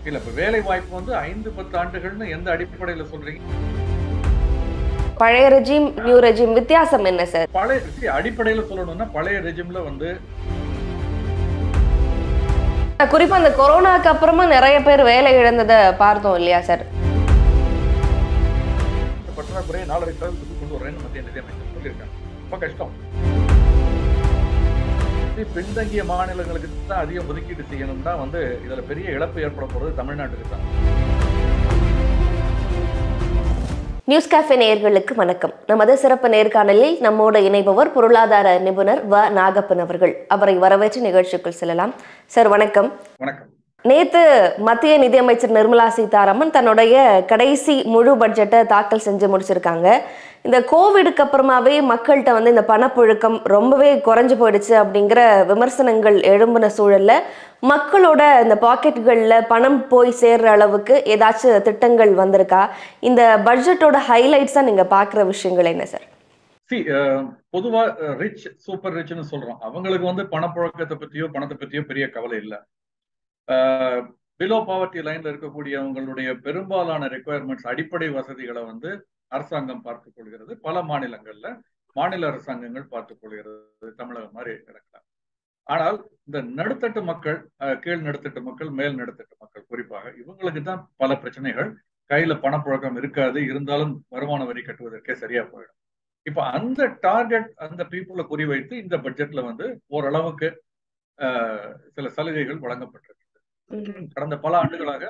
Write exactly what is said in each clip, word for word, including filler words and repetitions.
இல்ல இப்ப வேலை வாய்ப்பு வந்து ஐந்து பத்து ஆண்டுகள்னு எந்த அடிப்படையில சொல்றீங்க? பழைய ரெஜிம் நியூ ரெஜிம் வித்தியாசம் என்ன சார்? பழைய அடிப்படையில சொல்லணும்னா பழைய ரெஜிம்ல வந்து குறிப்பா அந்த கொரோனாக்கு அப்புறமா நிறைய பேர் வேலை இழந்ததை பார்த்தோம் இல்லையா சார்? பற்றாக்குறையை நாலரை சதவீதத்துக்கு கொண்டு வரேன்னு மத்திய நிதியமைச்சர் சொல்லியிருக்காங்க. ரொம்ப கஷ்டம். பின்தங்கிய மாநிலங்களுக்கு தான் அதிகம் ஒதுக்கீடு செய்யணும்னா வந்து இதுல பெரிய இழப்பு ஏற்பட போறது தமிழ்நாட்டுக்கு தான். நியூஸ் கேஃபே நேயர்களுக்கு வணக்கம். நமது சிறப்பு நேர்காணலில் நம்மோடு இணைபவர் பொருளாதார நிபுணர் வ நாகப்பன் அவர்கள். அவரை வரவேற்று நிகழ்ச்சிக்குள் செல்லலாம். சார் வணக்கம். வணக்கம். நேத்து மத்திய நிதியமைச்சர் நிர்மலா சீதாராமன் தன்னுடைய கடைசி முழு பட்ஜெட்டை தாக்கல் செஞ்சு முடிச்சிருக்காங்க. இந்த கோவிடுக்கு அப்புறமாவே மக்கள்கிட்ட வந்து இந்த பணப்புழக்கம் ரொம்பவே குறைஞ்சு போயிடுச்சு அப்படிங்கிற விமர்சனங்கள் எழும்பின சூழல்ல மக்களோட இந்த பாக்கெட்டுகள்ல பணம் போய் சேர்ற அளவுக்கு ஏதாச்சும் திட்டங்கள் வந்திருக்கா? இந்த பட்ஜெட்டோட ஹைலைட்ஸா நீங்க பாக்குற விஷயங்கள் என்ன சார்? பொதுவா ரிச் சூப்பர் ரிச்னு சொல்றோம். அவங்களுக்கு வந்து பணப்புழக்கத்தை பத்தியோ பணத்தை பத்தியோ பெரிய கவலை இல்லை. பிலோ பாவர்ட்டி லைன்ல இருக்கக்கூடியவங்களுடைய பெரும்பாலான ரெக்குவயர்மெண்ட்ஸ் அடிப்படை வசதிகளை வந்து அரசாங்கம் பார்த்துக் கொள்கிறது. பல மாநிலங்கள்ல மாநில அரசாங்கங்கள் பார்த்துக் கொள்கிறது, தமிழகம் மாதிரி இருக்கலாம். ஆனால் இந்த நடுத்தட்டு மக்கள், கீழ் நடுத்தட்டு மக்கள், மேல் நடுத்தட்டு மக்கள் குறிப்பாக இவங்களுக்கு தான் பல பிரச்சனைகள். கையில பணப்புழக்கம் இருக்காது, இருந்தாலும் வருமான வரி கட்டுவதற்கே சரியா போயிடும். இப்ப அந்த டார்கெட் அந்த பீப்புளை குறிவைத்து இந்த பட்ஜெட்ல வந்து ஓரளவுக்கு சில சலுகைகள் வழங்கப்பட்டிருக்கு. கடந்த பல ஆண்டுகளாக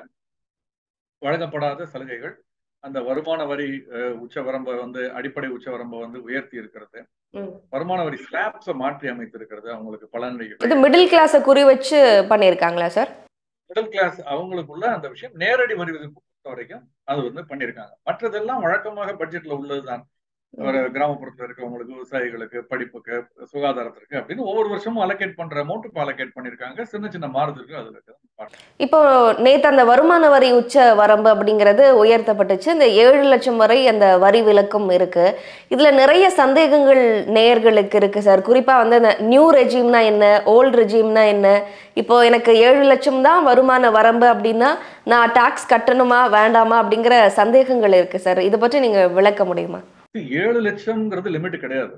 வழங்கப்படாத சலுகைகள், அந்த வருமான வரி உச்சவரம்பை வந்து அடிப்படை உச்சவரம்பை வந்து உயர்த்தி இருக்கிறது, வருமான வரி ஸ்லாப்ஸை மாற்றி அமைத்திருக்கிறது. அவங்களுக்கு பலனளிக்கும். மிடில் கிளாஸை குறி வச்சு பண்ணியிருக்காங்களா சார்? மிடில் கிளாஸ் அவங்களுக்குள்ள அந்த விஷயம் நேரடி வரி விதிப்பு பொறுத்த வரைக்கும் அது வந்து பண்ணியிருக்காங்க. மற்றதெல்லாம் வழக்கமாக பட்ஜெட்ல உள்ளதுதான். ஒரு கிராமப்புறத்துல இருக்கவங்களுக்கு, விவசாயிகளுக்கு, படிப்புக்கு, சுகாதாரத்திற்கு அப்படின்னு ஒவ்வொரு வருஷமும் அலோகேட் பண்ற அமௌண்ட் இப்போ அலோகேட் பண்ணிருக்காங்க. சின்ன சின்ன மாறுதல்கள் அதுல இருக்கு. இப்போ நேத்து அந்த வருமான வரி உச்ச வரம்பு அப்படிங்கிறது உயர்த்தப்பட்டுச்சு. இந்த ஏழு லட்சம் வரை அந்த வரி விலக்கும் இருக்கு. இதுல நிறைய சந்தேகங்கள் நேயர்களுக்கு இருக்கு சார். குறிப்பா வந்து இந்த நியூ ரெஜிம்னா என்ன, ஓல்டு ரெஜிம்னா என்ன, இப்போ எனக்கு ஏழு லட்சம் தான் வருமான வரம்பு அப்படின்னா நான் டாக்ஸ் கட்டணுமா வேண்டாமா அப்படிங்கிற சந்தேகங்கள் இருக்கு சார். இதை பற்றி நீங்க விளக்க முடியுமா? ஏழு லட்சம்ங்கிறது லிமிட் கிடையாது.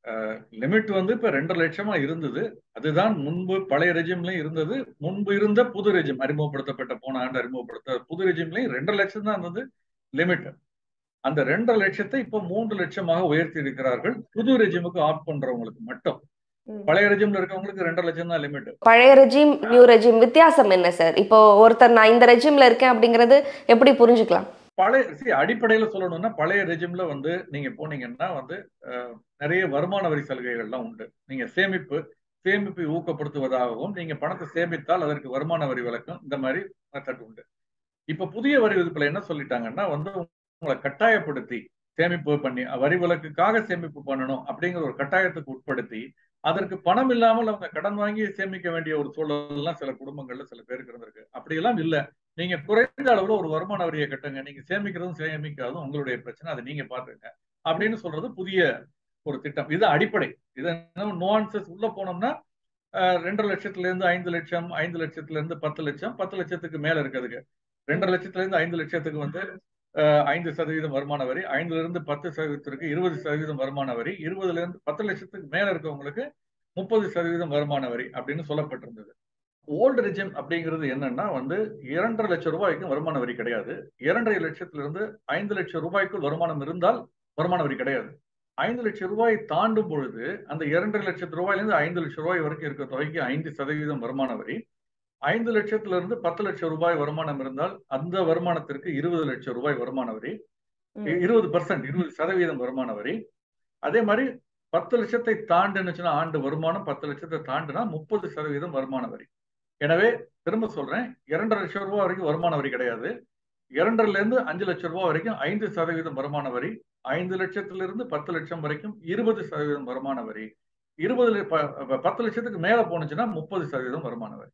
லிமிட் வந்து இப்ப ரெண்டரை லட்சமா இருந்தது. அதுதான் முன்பு பழைய ரெஜிம்லயும் இருந்தது. முன்பு இருந்த புது ரெஜிம் அறிமுகப்படுத்தப்பட்ட போன ஆண்டு அறிமுகப்படுத்த புது ரெஜிம்லயும் ரெண்டரை லட்சம் தான் இருந்தது லிமிட். அந்த ரெண்டரை லட்சத்தை இப்ப மூன்று லட்சமாக உயர்த்தி இருக்கிறார்கள். புது ரெஜிமுக்கு ஆப்ட் பண்றவங்களுக்கு மட்டும். பழைய ரெஜிம்ல இருக்கவங்களுக்கு ரெண்டரை லட்சம் தான் லிமிட். பழைய ரெஜிம் நியூ ரெஜிம் வித்தியாசம் என்ன சார்? இப்போ ஒருத்தர் நான் இந்த ரெஜிம்ல இருக்கேன் அப்படிங்கறது எப்படி புரிஞ்சுக்கலாம்? பழைய அடிப்படையில சொல்லணும்னா பழைய ரெஜிம்ல வந்து நீங்க போனீங்கன்னா வந்து நிறைய வருமான வரி சலுகைகள்லாம் உண்டு. நீங்க சேமிப்பு சேமிப்பை ஊக்கப்படுத்துவதாகவும், நீங்க பணத்தை சேமித்தால் அதற்கு வருமான வரி விலக்கும், இந்த மாதிரி மெத்தட் உண்டு. இப்ப புதிய வரி விதிப்புல என்ன சொல்லிட்டாங்கன்னா வந்து உங்களை கட்டாயப்படுத்தி சேமிப்பு பண்ணி வரி விலக்குக்காக சேமிப்பு பண்ணணும் அப்படிங்கிற ஒரு கட்டாயத்துக்கு உட்படுத்தி அதற்கு பணம் இல்லாமல் அவங்க கடன் வாங்கி சேமிக்க வேண்டிய ஒரு சூழல் எல்லாம் சில குடும்பங்கள்ல சில பேருக்கு இருந்திருக்கு. அப்படியெல்லாம் இல்ல, நீங்க குறைந்த அளவுல ஒரு வருமான வரியை கட்டுங்க, நீங்க சேமிக்கிறதும் சேமிக்காதும் உங்களுடைய பிரச்சனை, அதை நீங்க பாத்துங்க அப்படின்னு சொல்றது புதிய ஒரு திட்டம். இது அடிப்படை. இது நுவான்சஸ் உள்ள போனோம்னா ரெண்டரை லட்சத்துல இருந்து ஐந்து லட்சம், ஐந்து லட்சத்துல இருந்து பத்து லட்சம், பத்து லட்சத்துக்கு மேல இருக்கிறதுக்கு ரெண்டரை லட்சத்துல இருந்து ஐந்து லட்சத்துக்கு வந்து ஐந்து சதவீதம் வருமான வரி, ஐந்துல இருந்து பத்து சதவீதத்திற்கு இருபது சதவீதம் வருமான வரி, இருபதுல இருந்து பத்து லட்சத்துக்கு மேல இருக்கவங்களுக்கு முப்பது சதவீதம் வருமான வரி அப்படின்னு சொல்லப்பட்டிருந்தது. ஓல்டு ரெஜிம் அப்படிங்கிறது என்னன்னா வந்து இரண்டரை லட்சம் ரூபாய்க்கும் வருமான வரி கிடையாது. இரண்டரை லட்சத்துல இருந்து ஐந்து லட்சம் ரூபாய்க்குள் வருமானம் இருந்தால் வருமான வரி கிடையாது. ஐந்து லட்சம் ரூபாய் தாண்டும் பொழுது அந்த இரண்டரை லட்சத்து ரூபாயில இருந்து ஐந்து லட்சம் ரூபாய் வரைக்கும் இருக்க தொகைக்கு ஐந்து சதவீதம் வருமான வரி, ஐந்து லட்சத்துல இருந்து பத்து லட்சம் ரூபாய் வருமானம் இருந்தால் அந்த வருமானத்திற்கு இருபது லட்சம் ரூபாய் வருமான வரி, இருபது பர்சன்ட் இருபது சதவீதம் வருமான வரி. அதே மாதிரி பத்து லட்சத்தை தாண்டுச்சுன்னா ஆண்டு வருமானம் பத்து லட்சத்தை தாண்டுனா முப்பது சதவீதம் வருமான வரி. எனவே திரும்ப சொல்றேன், இரண்டரை லட்சம் ரூபாய் வரைக்கும் வருமான வரி கிடையாது. இரண்டரைல இருந்து அஞ்சு லட்சம் ரூபாய் வரைக்கும் ஐந்து சதவீதம் வருமான வரி, ஐந்து லட்சத்துல இருந்து பத்து லட்சம் வரைக்கும் இருபது சதவீதம் வருமான வரி, இருபது பத்து லட்சத்துக்கு மேல போனுச்சுன்னா முப்பது சதவீதம் வருமான வரி.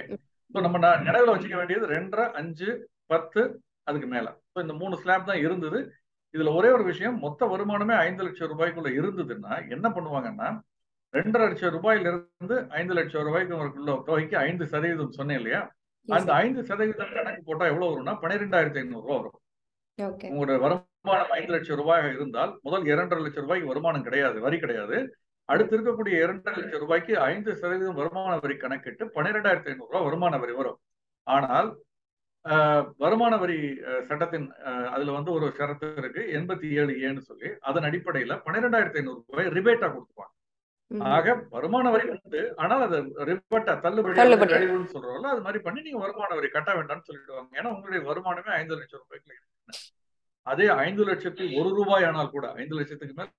நம்ம நினைவுல வச்சுக்க வேண்டியது ரெண்டரை, அஞ்சு, பத்து, அதுக்கு மேல. இந்த மூணு ஸ்லாப் தான் இருந்தது. இதுல ஒரே ஒரு விஷயம், மொத்த வருமானமே ஐந்து லட்சம் ரூபாய்க்குள்ள இருந்ததுன்னா என்ன பண்ணுவாங்கன்னா ரெண்டரை லட்சம் ரூபாயில இருந்து ஐந்து லட்சம் ரூபாய்க்கு தொகைக்கு ஐந்து சதவீதம் சொன்னேன் இல்லையா, அந்த ஐந்து சதவீதம் கணக்கு போட்டா எவ்வளவு வரும்னா பன்னிரெண்டாயிரத்தி ஐநூறு ரூபாய் வரும். உங்களோட வருமானம் ஐந்து லட்சம் ரூபாய் இருந்தால் முதல் இரண்டரை லட்சம் ரூபாய்க்கு வருமானம் கிடையாது, வரி கிடையாது. அடுத்து இருக்கக்கூடிய இரண்டரை லட்சம் ரூபாய்க்கு ஐந்து சதவீதம் வருமான வரி கணக்கிட்டு பன்னிரெண்டாயிரத்தி ஐநூறு ரூபாய் வருமான வரி வரும். ஆனால் வருமான வரி சட்டத்தின் அதுல வந்து ஒரு ஷரத்து இருக்கு, எண்பத்தி ஏழு ஏன்னு சொல்லி, அதன் அடிப்படையில பன்னிரெண்டாயிரத்தி ஐநூறு ரூபாய் ரிபேட்டா கொடுத்துருவாங்க. ஆக வருமான வரி வந்து, ஆனால் அது ரிபேட்டா தள்ளுபடி கழிவுன்னு சொல்றோம்ல, அது மாதிரி பண்ணி நீங்க வருமான வரி கட்ட வேண்டாம்னு சொல்லிடுவாங்க. ஏன்னா உங்களுடைய வருமானமே ஐந்து லட்சம் ரூபாய்க்கு இருக்கு. அதே ஐந்து லட்சத்துக்கு ஒரு ரூபாய் ஆனால் கூட, ஐந்து லட்சத்துக்கு மேல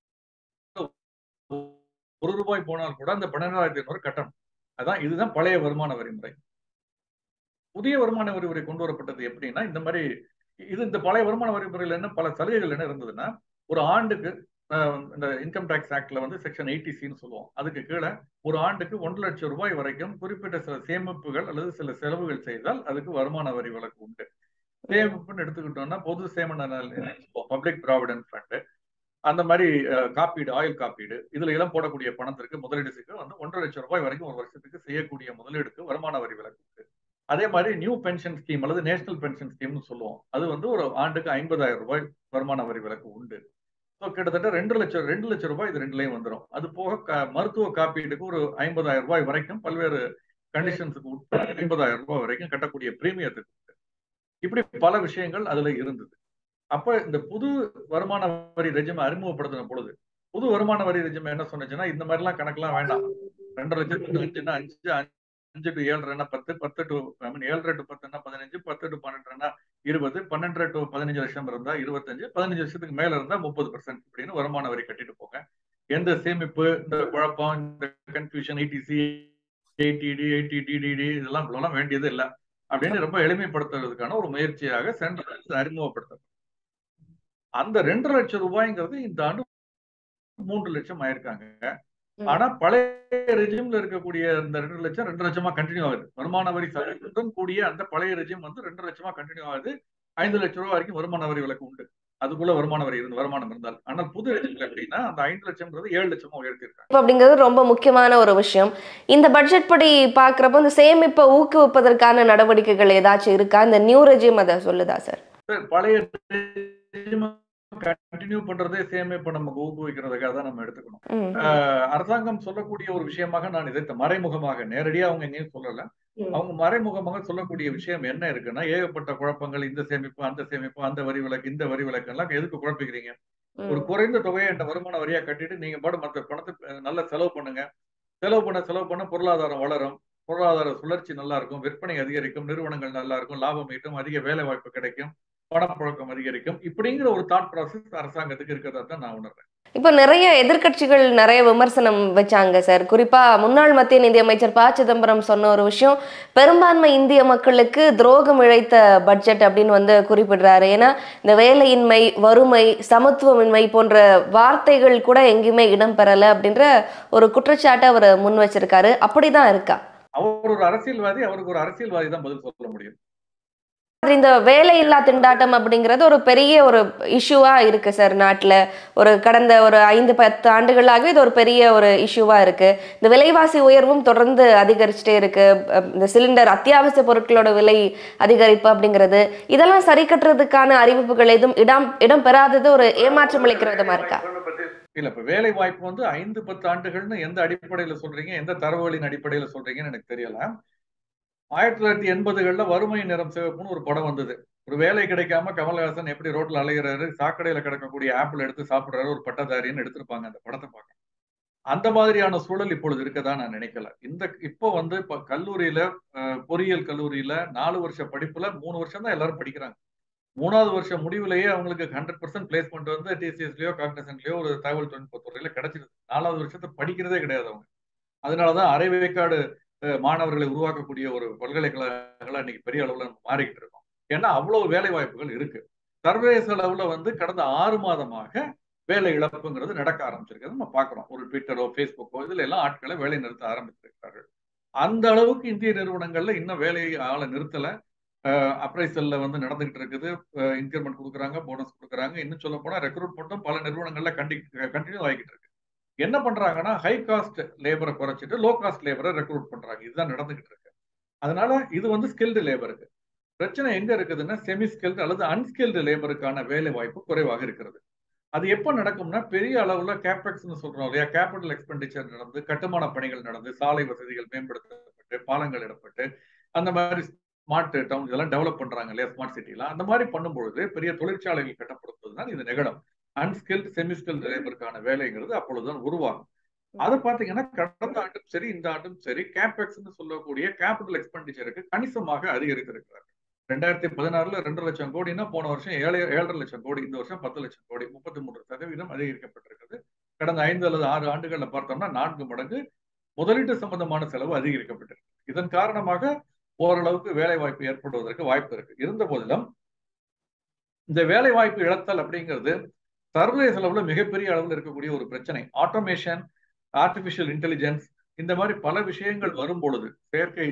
ஒரு ரூபாய் போனால் கூட அந்த பன்னிரெண்டாயிரத்தி ஐநூறு கட்டணும். அதான் இதுதான் பழைய வருமான வரி முறை. புதிய வருமான வரி முறை கொண்டு வரப்பட்டது எப்படின்னா, இந்த மாதிரி இது இந்த பழைய வருமான வரி முறையில் என்ன பல சலுகைகள் என்ன இருந்ததுன்னா, ஒரு ஆண்டுக்கு இந்த இன்கம் டாக்ஸ் ஆக்ட்ல வந்து செக்ஷன் எயிட்டி சின்னு சொல்லுவோம், அதுக்கு கீழே ஒரு ஆண்டுக்கு ஒன்று லட்சம் ரூபாய் வரைக்கும் குறிப்பிட்ட சில சேமிப்புகள் அல்லது சில செலவுகள் செய்தால் அதுக்கு வருமான வரி விலக்கு உண்டு. சேமிப்புன்னு எடுத்துக்கிட்டோம்னா பொது சேம பப்ளிக் ப்ராவிடன்ட் ஃபண்ட், அந்த மாதிரி காப்பீடு, ஆயுள் காப்பீடு, இதுல எல்லாம் போடக்கூடிய பணத்திற்கு முதலீடுக்கு வந்து ஒன்றரை லட்சம் ரூபாய் வரைக்கும் ஒரு வருஷத்துக்கு செய்யக்கூடிய முதலீடுக்கு வருமான வரி விலக்கு உண்டு. அதே மாதிரி நியூ பென்ஷன் ஸ்கீம் அல்லது நேஷனல் பென்ஷன் ஸ்கீம்னு சொல்லுவோம், அது வந்து ஒரு ஆண்டுக்கு ஐம்பதாயிரம் ரூபாய் வருமான வரி விலக்கு உண்டு. ஸோ கிட்டத்தட்ட ரெண்டு லட்சம் ரெண்டு லட்சம் ரூபாய் இது ரெண்டுலையும் வந்துடும். அது போக மருத்துவ காப்பீட்டுக்கு ஒரு ஐம்பதாயிரம் ரூபாய் வரைக்கும் பல்வேறு கண்டிஷன்ஸுக்கு உட்பட ஐம்பதாயிரம் ரூபாய் வரைக்கும் கட்டக்கூடிய பிரீமியத்துக்கு உண்டு. இப்படி பல விஷயங்கள் அதுல இருந்தது. அப்ப இந்த புது வருமான வரி ரெஜிம் அறிமுகப்படுத்தின பொழுது புது வருமான வரி ரெஜிம் என்ன சொன்னுச்சுன்னா, இந்த மாதிரி எல்லாம் கணக்கெல்லாம் வேண்டாம், ரெண்டரை லட்சத்துக்கு அஞ்சுன்னா அஞ்சு அஞ்சு டு ஏழரைன்னா பத்து, பத்து டு ஐ மீன் ஏழரை டு பத்துன்னா பதினஞ்சு, பத்து டு பன்னெண்டுன்னா இருபது, பன்னெண்டரை டு பதினஞ்சு லட்சம் இருந்தா இருபத்தஞ்சு, பதினஞ்சு லட்சத்துக்கு மேல இருந்தா முப்பது பர்சன்ட் இப்படின்னு வருமான வரி கட்டிட்டு போங்க. எந்த சேமிப்பு, இந்த குழப்பம், இந்த கன்ஃபியூஷன், ஐடிசி, ஏடிடி, ஐடிடிடி இதெல்லாம் இவ்வளவு வேண்டியது இல்லை அப்படின்னு ரொம்ப எளிமைப்படுத்துறதுக்கான ஒரு முயற்சியாக சென்ட்ரல் அரசு அறிமுகப்படுத்த. அந்த ரெண்டரை லட்சம் ரூபாய்ங்கிறது இந்த ஆண்டு மூன்று லட்சம் ஆயிருக்காங்க. ஆனா பழைய ரெஜிம்ல இருக்கக்கூடிய இந்த ரெண்டு லட்சம் ரெண்டு லட்சமா கண்டினியூ ஆகுது. வருமான வரி சலுகையுடன் கூடிய அந்த பழைய ரெஜிம் வந்து ரெண்டு லட்சமா கண்டினியூ ஆகுது. ஐந்து லட்சம் ரூபாய் வரைக்கும் வருமான வரி விலக்கு உண்டு. அதுக்குள்ள வருமான வரி இருந்து வருமானம் இருந்தால். ஆனால் புது ரெஜிம்ல எப்படின்னா அந்த ஐந்து லட்சம்ன்றது ஏழு லட்சமா உயர்த்திருக்காங்க. அப்படிங்கிறது ரொம்ப முக்கியமான ஒரு விஷயம். இந்த பட்ஜெட் படி பாக்குறப்போ இந்த சேமிப்பை ஊக்குவிப்பதற்கான நடவடிக்கைகள் ஏதாச்சும் இருக்கா? இந்த நியூ ரெஜிம் அதை சொல்லுதா சார்? பழைய கண்டினியூ பண்றதே சேமிப்பு நமக்கு ஊக்குவிக்கிறதுக்காக தான் நம்ம எடுத்துக்கணும். அரசாங்கம் சொல்லக்கூடிய ஒரு விஷயமாக நான் இதை மறைமுகமாக, நேரடியா அவங்க எங்கேயும் சொல்லல, அவங்க மறைமுகமாக சொல்லக்கூடிய விஷயம் என்ன இருக்குன்னா, ஏகப்பட்ட குழப்பங்கள், இந்த சேமிப்பு அந்த சேமிப்பு அந்த வரி விலக்கு இந்த வரி விலக்கு எல்லாம் எதுக்கு குழப்பிக்கிறீங்க? ஒரு குறைந்த தொகையை என்ற வருமான வரியா கட்டிட்டு நீங்க பாடு மற்ற பணத்தை நல்லா செலவு பண்ணுங்க. செலவு பண்ண செலவு பண்ண பொருளாதாரம் வளரும், பொருளாதார சுழற்சி நல்லா இருக்கும், விற்பனை அதிகரிக்கும், நிறுவனங்கள் நல்லா இருக்கும், லாபம் ஈட்டும், அதிக வேலை வாய்ப்பு கிடைக்கும், பணப்புழக்கம் அதிகரிக்கும். இப்படிங்கிற ஒரு தாட் ப்ராசஸ் அரசாங்கத்துக்கு இருக்கிறதா தான் நான் உணர்றேன். இப்போ நிறைய எதிர்கட்சிகள் நிறைய விமர்சனம் வச்சாங்க சார். குறிப்பா முன்னாள் மத்திய நிதியமைச்சர் ப சிதம்பரம் சொன்ன ஒரு விஷயம், பெரும்பான்மை இந்திய மக்களுக்கு துரோகம் இழைத்த பட்ஜெட் அப்படின்னு வந்து குறிப்பிடுறாரு. ஏன்னா இந்த வேலையின்மை, வறுமை, சமத்துவமின்மை போன்ற வார்த்தைகள் கூட எங்கேயுமே இடம்பெறல அப்படின்ற ஒரு குற்றச்சாட்டை அவர் முன் வச்சிருக்காரு. அப்படிதான் இருக்கா? அவர் ஒரு அரசியல்வாதி, அவருக்கு ஒரு அரசியல்வாதி தான் பதில் சொல்ல முடியும். இந்த வேலையில்லா திண்டாட்டம் அப்படிங்கிறது ஒரு பெரிய ஒரு இஷ்யூவா இருக்கு சார் நாட்டுல. ஒரு கடந்த ஒரு ஐந்து பத்து ஆண்டுகளாகவே இது ஒரு பெரிய ஒரு இஷ்யூவா இருக்கு. இந்த விலைவாசி உயர்வும் தொடர்ந்து அதிகரிச்சுட்டே இருக்கு. இந்த சிலிண்டர், அத்தியாவசிய பொருட்களோட விலை அதிகரிப்பு அப்படிங்கிறது, இதெல்லாம் சரி கட்டுறதுக்கான அறிவிப்புகள் எதுவும் இடம் இடம் பெறாதது ஒரு ஏமாற்றம் அளிக்கிற விதமா இருக்கா? இல்ல, இப்ப வேலை வாய்ப்பு வந்து ஐந்து பத்து ஆண்டுகள்னு எந்த அடிப்படையில சொல்றீங்க, எந்த தரவுகளின் அடிப்படையில சொல்றீங்கன்னு எனக்கு தெரியல. ஆயிரத்தி தொள்ளாயிரத்தி எண்பதுகள்ல வறுமை நிறம் சிவப்புன்னு ஒரு படம் வந்தது. ஒரு வேலை கிடைக்காம கமல்ஹாசன் எப்படி ரோட்ல அலைகிறாரு, சாக்கடையில கிடக்கக்கூடிய ஆப்பிள் எடுத்து சாப்பிடுறாரு ஒரு பட்டதாரின்னு எடுத்திருப்பாங்க அந்த படத்தை பார்க்க. அந்த மாதிரியான சூழல் இப்பொழுது இருக்கதான் நான் நினைக்கல. இந்த இப்போ வந்து இப்ப கல்லூரியில, பொறியியல் கல்லூரியில நாலு வருஷ படிப்புல மூணு வருஷம் தான் எல்லாரும் படிக்கிறாங்க. மூணாவது வருஷம் முடிவுலேயே அவங்களுக்கு ஹண்ட்ரட் பர்சன்ட் பிளேஸ்மெண்ட் வந்து டிசிஎஸ்லயோ காக்னிசன்ட்லயோ ஒரு தகவல் தொழில்நுட்ப துறையில கிடைச்சிருது. நாலாவது வருஷத்தை படிக்கிறதே கிடையாது அவங்க. அதனாலதான் அரை வேக்காடு மாணவர்களை உருவாக்கக்கூடிய ஒரு பல்கலைக்கழகங்களா இன்னைக்கு பெரிய அளவுல மாறிக்கிட்டு இருக்கோம். ஏன்னா அவ்வளவு வேலை வாய்ப்புகள் இருக்கு. சர்வதேச அளவுல வந்து கடந்த ஆறு மாதமாக வேலை இழப்புங்கிறது நடக்க ஆரம்பிச்சிருக்கிறது நம்ம பாக்குறோம். ஒரு ட்விட்டரோ பேஸ்புக்கோ இதுல எல்லாம் ஆட்களை வேலை நிறுத்த ஆரம்பிச்சிருக்கிறார்கள். அந்த அளவுக்கு இந்திய நிறுவனங்கள்ல இன்னும் வேலையை ஆளை நிறுத்தல. அப்ரைசல்ல வந்து நடந்துகிட்டு இருக்குது. இன்கிரிமெண்ட் கொடுக்குறாங்க, போனஸ் கொடுக்குறாங்க. இன்னும் சொல்ல போனா ரெக்ரூட்மெண்ட்டும் பல நிறுவனங்கள்ல கண்டி கண்டினியூ ஆகிட்டு இருக்கு. என்ன பண்றாங்கன்னா, ஹை காஸ்ட் லேபரை குறைச்சிட்டு லோ காஸ்ட் லேபரை ரெக்ரூட் பண்றாங்க. இதுதான் நடந்துகிட்டு இருக்கு. அதனால இது வந்து ஸ்கில்டு லேபருக்கு. பிரச்சனை எங்க இருக்குதுன்னா செமி ஸ்கில்டு அல்லது அன்ஸ்கில்டு லேபருக்கான வேலை வாய்ப்பு குறைவாக இருக்கிறது. அது எப்ப நடக்கும்னா பெரிய அளவுல கேபெக்ஸ்னு சொல்றோம் இல்லையா, கேபிட்டல் எக்ஸ்பெண்டிச்சர் நடந்து, கட்டுமான பணிகள் நடந்து, சாலை வசதிகள் மேம்படுத்தப்பட்டு, பாலங்கள் இடப்பட்டு, அந்த மாதிரி ஸ்மார்ட் டவுன் இதெல்லாம் டெவலப் பண்றாங்க இல்லையா, ஸ்மார்ட் சிட்டிலாம். அந்த மாதிரி பண்ணும்பொழுது பெரிய தொழிற்சாலைகள் கட்டப்படுவதுதான் இது நிகழும். அன்ஸ்கில்டு செமி ஸ்கில்டு லேபருக்கான வேலைங்கிறது அப்பொழுதுதான் உருவாகும். அதை பாத்தீங்கன்னா கடந்த ஆண்டும் சரி இந்த ஆண்டும் சரி கேபெக்ஸ்னு சொல்லக்கூடிய கேபிட்டல் எக்ஸ்பெண்டிச்சருக்கு கணிசமாக அதிகரித்திருக்கிறார். ரெண்டாயிரத்தி பதினாறுல ரெண்டு லட்சம் கோடினா போன வருஷம் ஏழு ஏழரை லட்சம் கோடி, இந்த வருஷம் பத்து லட்சம் கோடி, முப்பத்தி மூன்று சதவீதம் அதிகரிக்கப்பட்டிருக்கிறது. கடந்த ஐந்து அல்லது ஆறு ஆண்டுகள்ல பார்த்தோம்னா நான்கு மடங்கு முதலீட்டு சம்பந்தமான செலவு அதிகரிக்கப்பட்டிருக்கு. இதன் காரணமாக ஓரளவுக்கு வேலை வாய்ப்பு ஏற்படுவதற்கு வாய்ப்பு இருக்கு. இருந்த போதிலும் இந்த வேலை வாய்ப்பு இழத்தல் அப்படிங்கிறது சர்வதேச அளவுல மிகப்பெரிய அளவில் இருக்கக்கூடிய ஒரு பிரச்சனை. ஆட்டோமேஷன், ஆர்டிபிஷியல் இன்டெலிஜென்ஸ், இந்த மாதிரி பல விஷயங்கள் வரும் பொழுது, செயற்கை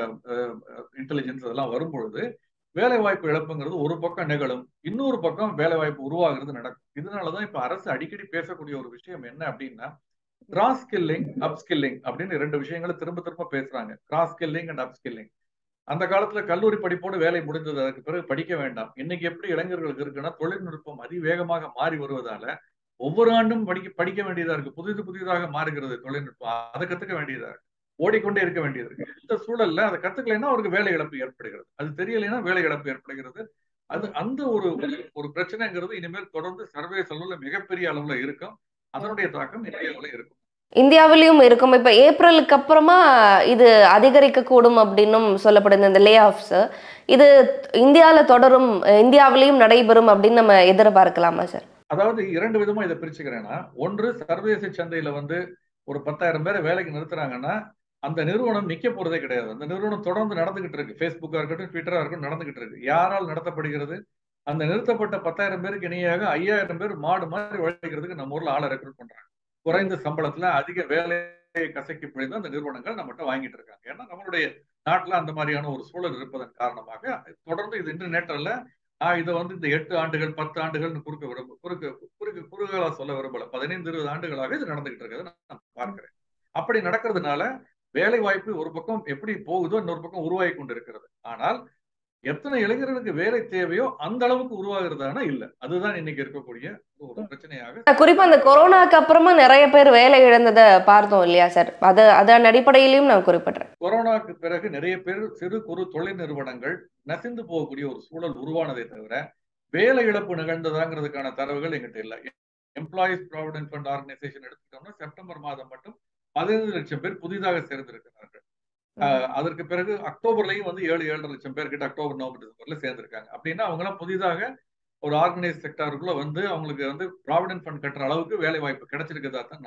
இன்டெலிஜென்ஸ் அதெல்லாம் வரும் பொழுது வேலை வாய்ப்பு இழப்புங்கிறது ஒரு பக்கம் நிகழும், இன்னொரு பக்கம் வேலை வாய்ப்பு உருவாகிறது நடக்கும். இதனாலதான் இப்ப அரசு அடிக்கடி பேசக்கூடிய ஒரு விஷயம் என்ன அப்படின்னா கிராஸ் ஸ்கில்லிங், அப் ஸ்கில்லிங் அப்படின்னு ரெண்டு விஷயங்களை திரும்ப திரும்ப பேசுறாங்க. Cross skilling and upskilling. அந்த காலத்துல கல்லூரி படிப்போடு வேலை முடிந்தது, அதுக்கு பிறகு படிக்க வேண்டாம். இன்னைக்கு எப்படி இளைஞர்களுக்கு இருக்குன்னா தொழில்நுட்பம் அதிவேகமாக மாறி வருவதால ஒவ்வொரு ஆண்டும் படிக்க படிக்க வேண்டியதா இருக்கு. புதிது புதிதாக மாறுகிறது தொழில்நுட்பம், அதை கத்துக்க வேண்டியதா இருக்கு, ஓடிக்கொண்டே இருக்க வேண்டியது இருக்கு. இந்த சூழல்ல அதை கத்துக்கலைன்னா அவருக்கு வேலை இழப்பு ஏற்படுகிறது, அது தெரியலைன்னா வேலை இழப்பு ஏற்படுகிறது. அது அந்த ஒரு ஒரு பிரச்சனைங்கிறது இனிமேல் தொடர்ந்து சர்வதேச அளவுல மிகப்பெரிய அளவுல இருக்கும். அதனுடைய தாக்கம் இந்தியாவுல இருக்கும். இந்தியாவிலையும் இருக்கும். இப்ப ஏப்ரலுக்கு அப்புறமா இது அதிகரிக்க கூடும் அப்படின்னும் சொல்லப்படுது இந்த லே ஆஃப்ஸ். இது இந்தியாவில் தொடரும், இந்தியாவிலையும் நடைபெறும் அப்படின்னு நம்ம எதிர்பார்க்கலாமா சார்? அதாவது இரண்டு விதமா இதை பிரிச்சுக்கிறேன்னா, ஒன்று சர்வதேச சந்தையில வந்து ஒரு பத்தாயிரம் பேரை வேலைக்கு நிறுத்துறாங்கன்னா அந்த நிறுவனம் நிக்க போறதே கிடையாது. அந்த நிறுவனம் தொடர்ந்து நடந்துகிட்டு இருக்கு. ஃபேஸ்புக்கா இருக்கட்டும், ட்விட்டரா இருக்கட்டும், நடந்துகிட்டு இருக்கு. யாரால் நடத்தப்படுகிறது? அந்த நிறுத்தப்பட்ட பத்தாயிரம் பேருக்கு இணையாக ஐயாயிரம் பேர் மாடு மாதிரி உழைக்கிறதுக்கு நம்ம ஊர்ல ஆளை ரெக்ரூட் பண்றாங்க. குறைந்த சம்பளத்துல அதிக வேலையை கசக்கி பிடிந்து அந்த நிறுவனங்கள் நம்மகிட்ட வாங்கிட்டு இருக்காங்க. ஏன்னா நம்மளுடைய நாட்டுல அந்த மாதிரியான ஒரு சூழல் இருப்பதன் காரணமாக தொடர்ந்து இது இன்று நேற்றல்ல, நான் இதை வந்து இந்த எட்டு ஆண்டுகள் பத்து ஆண்டுகள் குறுக்க விரும்ப குறுக்க குறுக்கு குறுகளா சொல்ல விரும்பல, பதினைந்து இருபது ஆண்டுகளாக இது நடந்துகிட்டு இருக்கிறது நான் பார்க்கிறேன். அப்படி நடக்கிறதுனால வேலை வாய்ப்பு ஒரு பக்கம் எப்படி போகுதோ இன்னொரு பக்கம் உருவாகி கொண்டிருக்கிறது. ஆனால் எத்தனை இளைஞர்களுக்கு வேலை தேவையோ அந்த அளவுக்கு உருவாகிறதானா இல்ல. அதுதான் இன்னைக்கு இருக்கக்கூடிய ஒரு பிரச்சனையாக. குறிப்பா அந்த கொரோனாக்கு அப்புறமா நிறைய பேர் வேலை இழந்ததை பார்த்தோம் இல்லையா சார்? அது அதன் அடிப்படையிலையும் நான் குறிப்பிடுறேன். கொரோனாக்கு பிறகு நிறைய பேர் சிறு குறு தொழில் நிறுவனங்கள் நசிந்து போகக்கூடிய ஒரு சூழல் உருவானதை தவிர வேலை இழப்பு நிகழ்ந்ததாங்கிறதுக்கான தரவுகள் எங்கிட்ட இல்லை. எம்ப்ளாயிஸ் ப்ராவிடென்ட் ஃபண்ட் ஆர்கனைசேஷன் எடுத்துட்டோம்னா செப்டம்பர் மாதம் மட்டும் பதினைந்து லட்சம் பேர் புதிதாக சேர்ந்திருக்கிறார்கள். அதற்கு பிறகு அக்டோபர்லயும் வந்து ஏழு ஏழரை லட்சம் பேர் கிட்ட அக்டோபர் நவம்பர் டிசம்பர்ல சேர்ந்திருக்காங்க. அப்படின்னா அவங்க எல்லாம் புதிதாக ஒரு ஆர்கனைஸ் செக்டாருக்குள்ள வந்து அவங்களுக்கு வந்து ப்ராவிடென்ட் ஃபண்ட் கட்டுற அளவுக்கு வேலை வாய்ப்பு கிடைச்சிருக்குதா தான்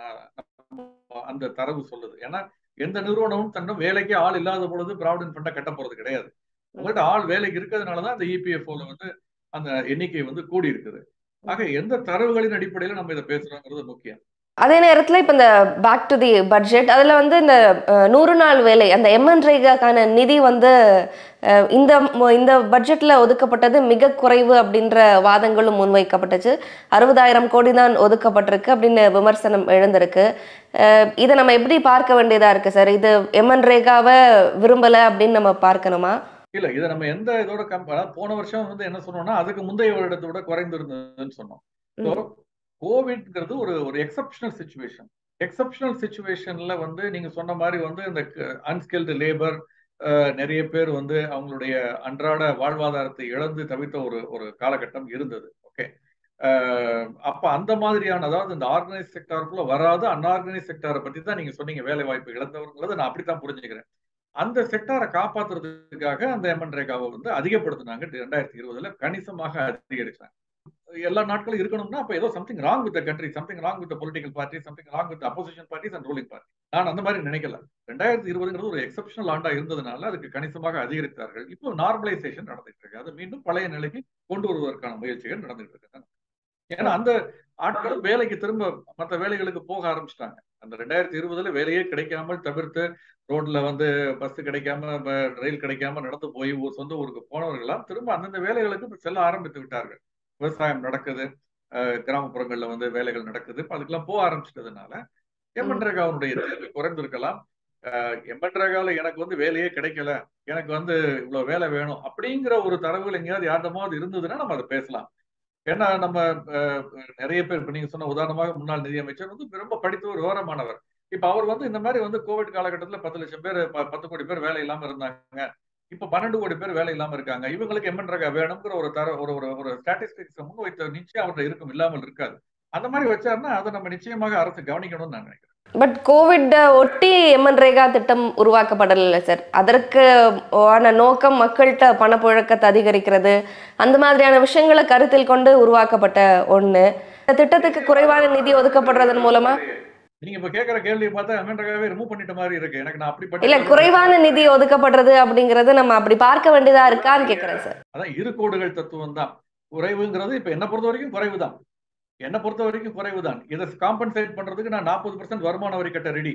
அந்த தரவு சொல்லுது. ஏன்னா எந்த நிறுவனமும் தன்னும் வேலைக்கு ஆள் இல்லாத பொழுது ப்ராவிடென்ட் ஃபண்டை கட்ட போறது கிடையாது. உங்கள்கிட்ட ஆள் வேலைக்கு இருக்கிறதுனாலதான் அந்த இபிஎஃப்ஓல வந்து அந்த எண்ணிக்கை வந்து கூடி இருக்குது. ஆக எந்த தரவுகளின் அடிப்படையில நம்ம இதை பேசுறோங்கிறது முக்கியம். அதே நேரத்தில் இப்போ இந்த பேக் டு தி பட்ஜெட் அதில் வந்து இந்த நூறு நாள் வேலை அந்த எம்என்ரேகாக்கான நிதி வந்து இந்த இந்த பட்ஜெட்டில் ஒதுக்கப்பட்டது மிக குறைவு அப்படின்ற வாதங்களும் முன்வைக்கப்பட்டுச்சு. அறுபதாயிரம் கோடி தான் ஒதுக்கப்பட்டிருக்கு அப்படின்னு விமர்சனம் எழுந்திருக்கு. இதை நம்ம எப்படி பார்க்க வேண்டியதா இருக்கு சார்? இது எம்என்ரேகாவை விரும்பலை அப்படின்னு நம்ம பார்க்கணுமா? இல்ல, இதை நம்ம எந்த இதோட கம்பேர் போன வருஷம் வந்து என்ன சொன்னோம்னா அதுக்கு முந்தைய வருடத்தை விட குறைந்து இருந்ததுன்னு சொன்னோம். கோவிட்ங்கிறது ஒரு ஒரு எக்ஸப்ஷனல் சிச்சுவேஷன். எக்ஸப்ஷனல் சிச்சுவேஷன்ல வந்து நீங்க சொன்ன மாதிரி வந்து இந்த அன்ஸ்கில்டு லேபர் நிறைய பேர் வந்து அவங்களுடைய அன்றாட வாழ்வாதாரத்தை இழந்து தவிர்த்த ஒரு ஒரு காலகட்டம் இருந்தது. ஓகே, அப்ப அந்த மாதிரியான அதாவது இந்த ஆர்கனைஸ் செக்டாருக்குள்ள வராத அன்ஆர்கனைஸ் செக்டாரை பத்தி தான் நீங்க சொன்னீங்க, வேலை வாய்ப்பு இழந்தவர்களது. நான் அப்படித்தான் புரிஞ்சுக்கிறேன். அந்த செக்டாரை காப்பாற்றுறதுக்காக அந்த எம்என்ரேகாவை வந்து அதிகப்படுத்தினாங்க. ரெண்டாயிரத்தி இருபதுல கணிசமாக அதிகரிச்சாங்க. எல்லா நாட்களும் இருக்கணும்னா அப்ப ஏதோ something wrong with the country, something wrong with the political party, something wrong with opposition parties and ruling party. நான் அந்த மாதிரி நினைக்கல. ரெண்டாயிரத்தி இருபதுங்கிறது ஒரு எக்ஸப்ஷனல் ஆண்டா இருந்ததுனால அதுக்கு கணிசமாக அதிகரித்தார்கள். இப்போ நார்மலைசேஷன் நடந்துட்டு இருக்கு. அது மீண்டும் பழைய நிலைக்கு கொண்டு வருவதற்கான முயற்சிகள் நடந்துட்டு இருக்கு. ஏன்னா அந்த ஆட்களும் வேலைக்கு திரும்ப மற்ற வேலைகளுக்கு போக ஆரம்பிச்சிட்டாங்க. அந்த ரெண்டாயிரத்தி இருபதுல வேலையே கிடைக்காமல் தவிர்த்து ரோட்ல வந்து பஸ் கிடைக்காம ரயில் கிடைக்காம நடந்து போய் சொந்த ஊருக்கு போனவர்களாம் திரும்ப அந்தந்த வேலைகளுக்கு செல்ல ஆரம்பித்து விட்டார்கள். விவசாயம் நடக்குது, கிராமப்புறங்கள்ல வந்து வேலைகள் நடக்குது. அதுக்கெல்லாம் போக ஆரம்பிச்சிட்டதுனால எம்என்ரேகாவுடைய தேவை குறைந்திருக்கலாம். எண்பது ரகால எனக்கு வந்து வேலையே கிடைக்கல, எனக்கு வந்து இவ்வளவு வேலை வேணும் அப்படிங்கிற ஒரு தரவுகள் எங்கேயாவது யார்டமாவது இருந்ததுன்னா நம்ம அதை பேசலாம். ஏன்னா நம்ம நிறைய பேர் இப்ப நீங்க சொன்ன உதாரணமாக முன்னாள் நிதியமைச்சர் வந்து ரொம்ப படித்த ஒரு விவரமானவர். இப்ப அவர் வந்து இந்த மாதிரி வந்து கோவிட் காலகட்டத்தில் பத்து லட்சம் பேர் பத்து கோடி பேர் வேலை இல்லாம இருந்தாங்க. இப்ப பன்னெண்டு கோடி பேர் வேலை இல்லாம இருக்காங்க. இவங்களுக்கு எம்என் ரகா வேணுங்கிற ஒரு தர ஒரு ஒரு ஸ்டாட்டிஸ்டிக்ஸ் முன் வைத்த நிச்சயம் அவர்கிட்ட இருக்கும், இல்லாமல் இருக்காது. அந்த மாதிரி வச்சாருன்னா அதை நம்ம நிச்சயமாக அரசு கவனிக்கணும்னு நான் நினைக்கிறேன். பட் கோவிட் ஒட்டி எம்என் ரேகா திட்டம் உருவாக்கப்படல சார். அதற்கு நோக்கம் மக்கள்கிட்ட பணப்புழக்கத்தை அதிகரிக்கிறது, அந்த மாதிரியான விஷயங்களை கருத்தில் கொண்டு உருவாக்கப்பட்ட ஒண்ணு. இந்த திட்டத்துக்கு குறைவான நிதி ஒதுக்கப்படுறதன் மூலமா நீங்க இப்ப கேக்குற கேள்வியை பார்த்தா எம்என் ரகாவே ரிமூவ் பண்ணிட்ட மாதிரி இருக்கு. எனக்கு நான் அப்படி இல்ல, குறைவான நிதி ஒதுக்கப்படுறது அப்படிங்கறது நம்ம அப்படி பார்க்க வேண்டியதா இருக்கான்னு கேக்குறேன் சார். அதான் இரு கோடுகள் தத்துவம் தான். குறைவுங்கிறது இப்ப என்ன பொறுத்த வரைக்கும் குறைவுதான், என்ன பொறுத்த வரைக்கும் குறைவுதான். இதை காம்பன்சேட் பண்றதுக்கு நான் நாற்பது பர்சன்ட் வருமான வரி கட்ட ரெடி.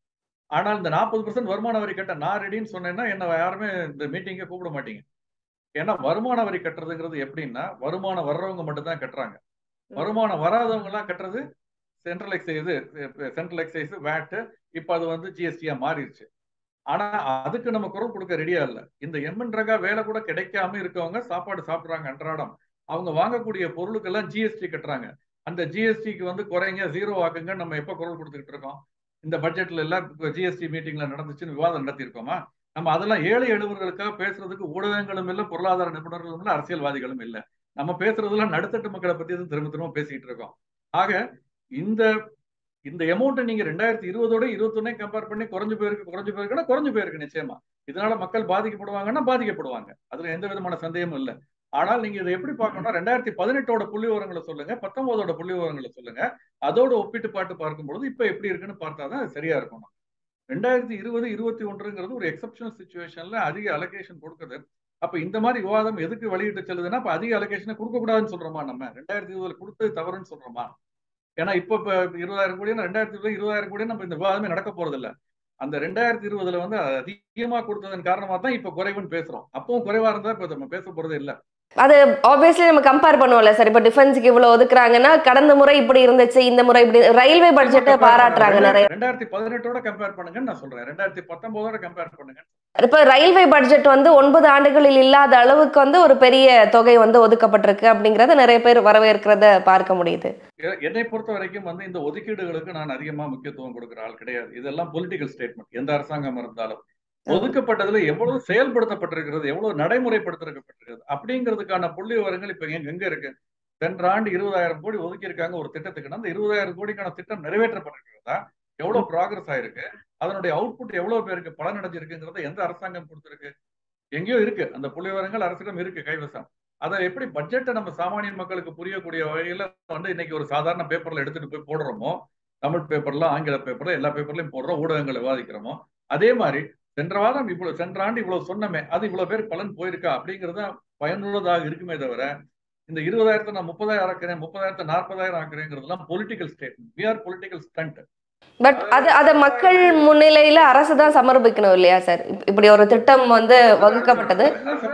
ஆனால் இந்த நாற்பது பர்சன்ட் வருமான வரி கட்ட நான் ரெடின்னு சொன்னேன்னா என்ன யாருமே இந்த மீட்டிங்க கூப்பிட மாட்டீங்க. ஏன்னா வருமான வரி கட்டுறதுங்கிறது எப்படின்னா, வருமானம் வர்றவங்க மட்டும் தான் கட்டுறாங்க. வருமானம் வராதவங்க எல்லாம் கட்டுறது central excise, central excise, VAT, இப்ப அது வந்து ஜிஎஸ்டியா மாறிடுச்சு. ஆனா அதுக்கு நம்ம குரல் கொடுக்க ரெடியா இல்ல. இந்த எம்என் ரகா வேலை கூட கிடைக்காம இருக்கவங்க சாப்பாடு சாப்பிடுறாங்க அன்றாடம், அவங்க வாங்கக்கூடிய பொருளுக்கெல்லாம் ஜிஎஸ்டி கட்டுறாங்க. அந்த ஜிஎஸ்டிக்கு வந்து குறைங்க, ஜீரோ ஆக்குங்க நம்ம எப்ப குரல் கொடுத்துக்கிட்டு இருக்கோம்? இந்த பட்ஜெட்ல எல்லாம் ஜிஎஸ்டி மீட்டிங்ல நடந்துச்சுன்னு விவாதம் நடத்தி இருக்கோமா? நம்ம அதெல்லாம் ஏழை எழுவர்களுக்காக பேசுறதுக்கு ஊடகங்களும் இல்லை, பொருளாதார நிபுணர்களும் இல்லை, அரசியல்வாதிகளும் இல்லை. நம்ம பேசுறதுலாம் நடுத்தட்டு மக்களை பத்தி தான் திரும்ப திரும்ப பேசிக்கிட்டு இருக்கோம். ஆக இந்த இந்த அமௌண்ட்டை நீங்க ரெண்டாயிரத்தி இருபதோட இருபத்தி ஒன்னே கம்பேர் பண்ணி குறைஞ்சு போயிருக்கு குறைஞ்சு போயிருக்குன்னா குறைஞ்சு போயிருக்கு நிச்சயமா. இதனால மக்கள் பாதிக்கப்படுவாங்கன்னா பாதிக்கப்படுவாங்க, அதுல எந்த விதமான சந்தேகமும் இல்லை. ஆனால் நீங்க இதை எப்படி பார்க்கணும்னா, ரெண்டாயிரத்தி பதினெட்டோட புள்ளி விவரங்களை சொல்லுங்க, பத்தொன்பதோட புள்ளி விவரங்களை சொல்லுங்க, அதோட ஒப்பிட்டு பாட்டு பார்க்கும்பொழுது இப்ப எப்படி இருக்குன்னு பார்த்தாதான் அது சரியா இருக்கணும். ரெண்டாயிரத்தி இருபது இருபத்தி ஒன்றுங்கிறது ஒரு எக்ஸப்ஷனல் சிச்சுவேஷன்ல அதிக அலோகேஷன் கொடுக்குது. அப்ப இந்த மாதிரி விவாதம் எதுக்கு வெளியிட்டு செல்லுதுன்னா, இப்ப அதிக அலோகேஷனை கொடுக்க கூடாதுன்னு சொல்றோமா? நம்ம ரெண்டாயிரத்தி இருபதுல கொடுத்தது தவறுன்னு சொல்றோமா? ஏன்னா இப்ப இருபதாயிரம் கோடி ரெண்டாயிரத்தி இருபது இருபதாயிரம் கோடி நம்ம இந்த விவாதமே நடக்க போறது இல்ல. அந்த ரெண்டாயிரத்தி இருபதுல வந்து அதிகமா கொடுத்ததன் காரணமா தான் இப்ப குறைவுன்னு பேசுறோம். அப்பவும் குறைவா இருந்தா இப்ப நம்ம பேச போறதே இல்ல. அது ஆப்வியஸ்லி நம்ம கம்பேர் பண்ணுவோம்ல சார். இப்ப டிஃபென்ஸ்க்கு இவ்வளவு ஒதுக்குறாங்கன்னா கடந்த முறை இப்படி இருந்துச்சு, இந்த முறை இப்படி. ரயில்வே பட்ஜெட்டை பாராட்டுறாங்க நிறைய. ரெண்டாயிரத்தி பதினெட்டோட கம்பேர் பண்ணுங்கன்னு நான் சொல்றேன், ரெண்டாயிரத்தி பத்தொன்பதோட கம்பேர் பண்ணுங்க. இப்ப ரயில்வே பட்ஜெட் வந்து ஒன்பது ஆண்டுகளில் இல்லாத அளவுக்கு வந்து ஒரு பெரிய தொகை வந்து ஒதுக்கப்பட்டிருக்கு அப்படிங்கறத நிறைய பேர் வரவேற்கிறத பார்க்க முடியுது. என்னை பொறுத்த வரைக்கும் வந்து இந்த ஒதுக்கீடுகளுக்கு நான் அதிகமா முக்கியத்துவம் கொடுக்கிற ஆள் கிடையாது. இதெல்லாம் பொலிட்டிக்கல் ஸ்டேட்மெண்ட். எந்த அரசாங்கம் இருந்தாலும் ஒதுக்கப்பட்டதுல எவ்வளவு செயல்படுத்தப்பட்டிருக்கிறது, எவ்வளவு நடைமுறைப்படுத்தப்பட்டிருக்கிறது அப்படிங்கிறதுக்கான புள்ளி விவரங்கள் இப்ப எங்க இருக்கு? சென்ற ஆண்டு இருபதாயிரம் கோடி ஒதுக்கி இருக்காங்க ஒரு திட்டத்துக்குன்னா, அந்த இருபதாயிரம் கோடிக்கான திட்டம் நிறைவேற்றப்பட்டிருக்கிறதா, எவ்வளவு ப்ராக்ரஸ் ஆயிருக்கு, அதனுடைய அவுட்புட் எவ்வளவு பேருக்கு பலன் அடைஞ்சிருக்குங்கிறத எந்த அரசாங்கம் கொடுத்திருக்கு? எங்கேயோ இருக்கு, அந்த புள்ளி விவரங்கள் அரசிடம் இருக்கு கைவசம். அதை எப்படி பட்ஜெட்டை நம்ம சாமானிய மக்களுக்கு புரியக்கூடிய வகையில வந்து இன்னைக்கு ஒரு சாதாரண பேப்பர்ல எடுத்துட்டு போய் போடுறோமோ, தமிழ் பேப்பர்ல, ஆங்கில பேப்பர்ல, எல்லா பேப்பர்லயும் போடுறோம், ஊடகங்களை விவாதிக்கிறோமோ, அதே மாதிரி சென்ற வாரம் இவ்வளவு சென்ற ஆண்டு இவ்வளவு சொன்னமே, அது இவ்வளவு பேர் பலன் போயிருக்கா அப்படிங்கிறது பயனுள்ளதாக இருக்குமே தவிர, இந்த இருபதாயிரத்தை நான் முப்பதாயிரம் ஆக்குறேன், முப்பதாயிரத்தை நாற்பதாயிரம் ஆக்குறேங்கிறதுலாம் political statement. We are political stunt. But அது அதை மக்கள் முன்னிலையில அரசு தான் சமர்ப்பிக்கணும் இல்லையா சார்? இப்படி ஒரு திட்டம் வந்து வகுக்கப்பட்டது.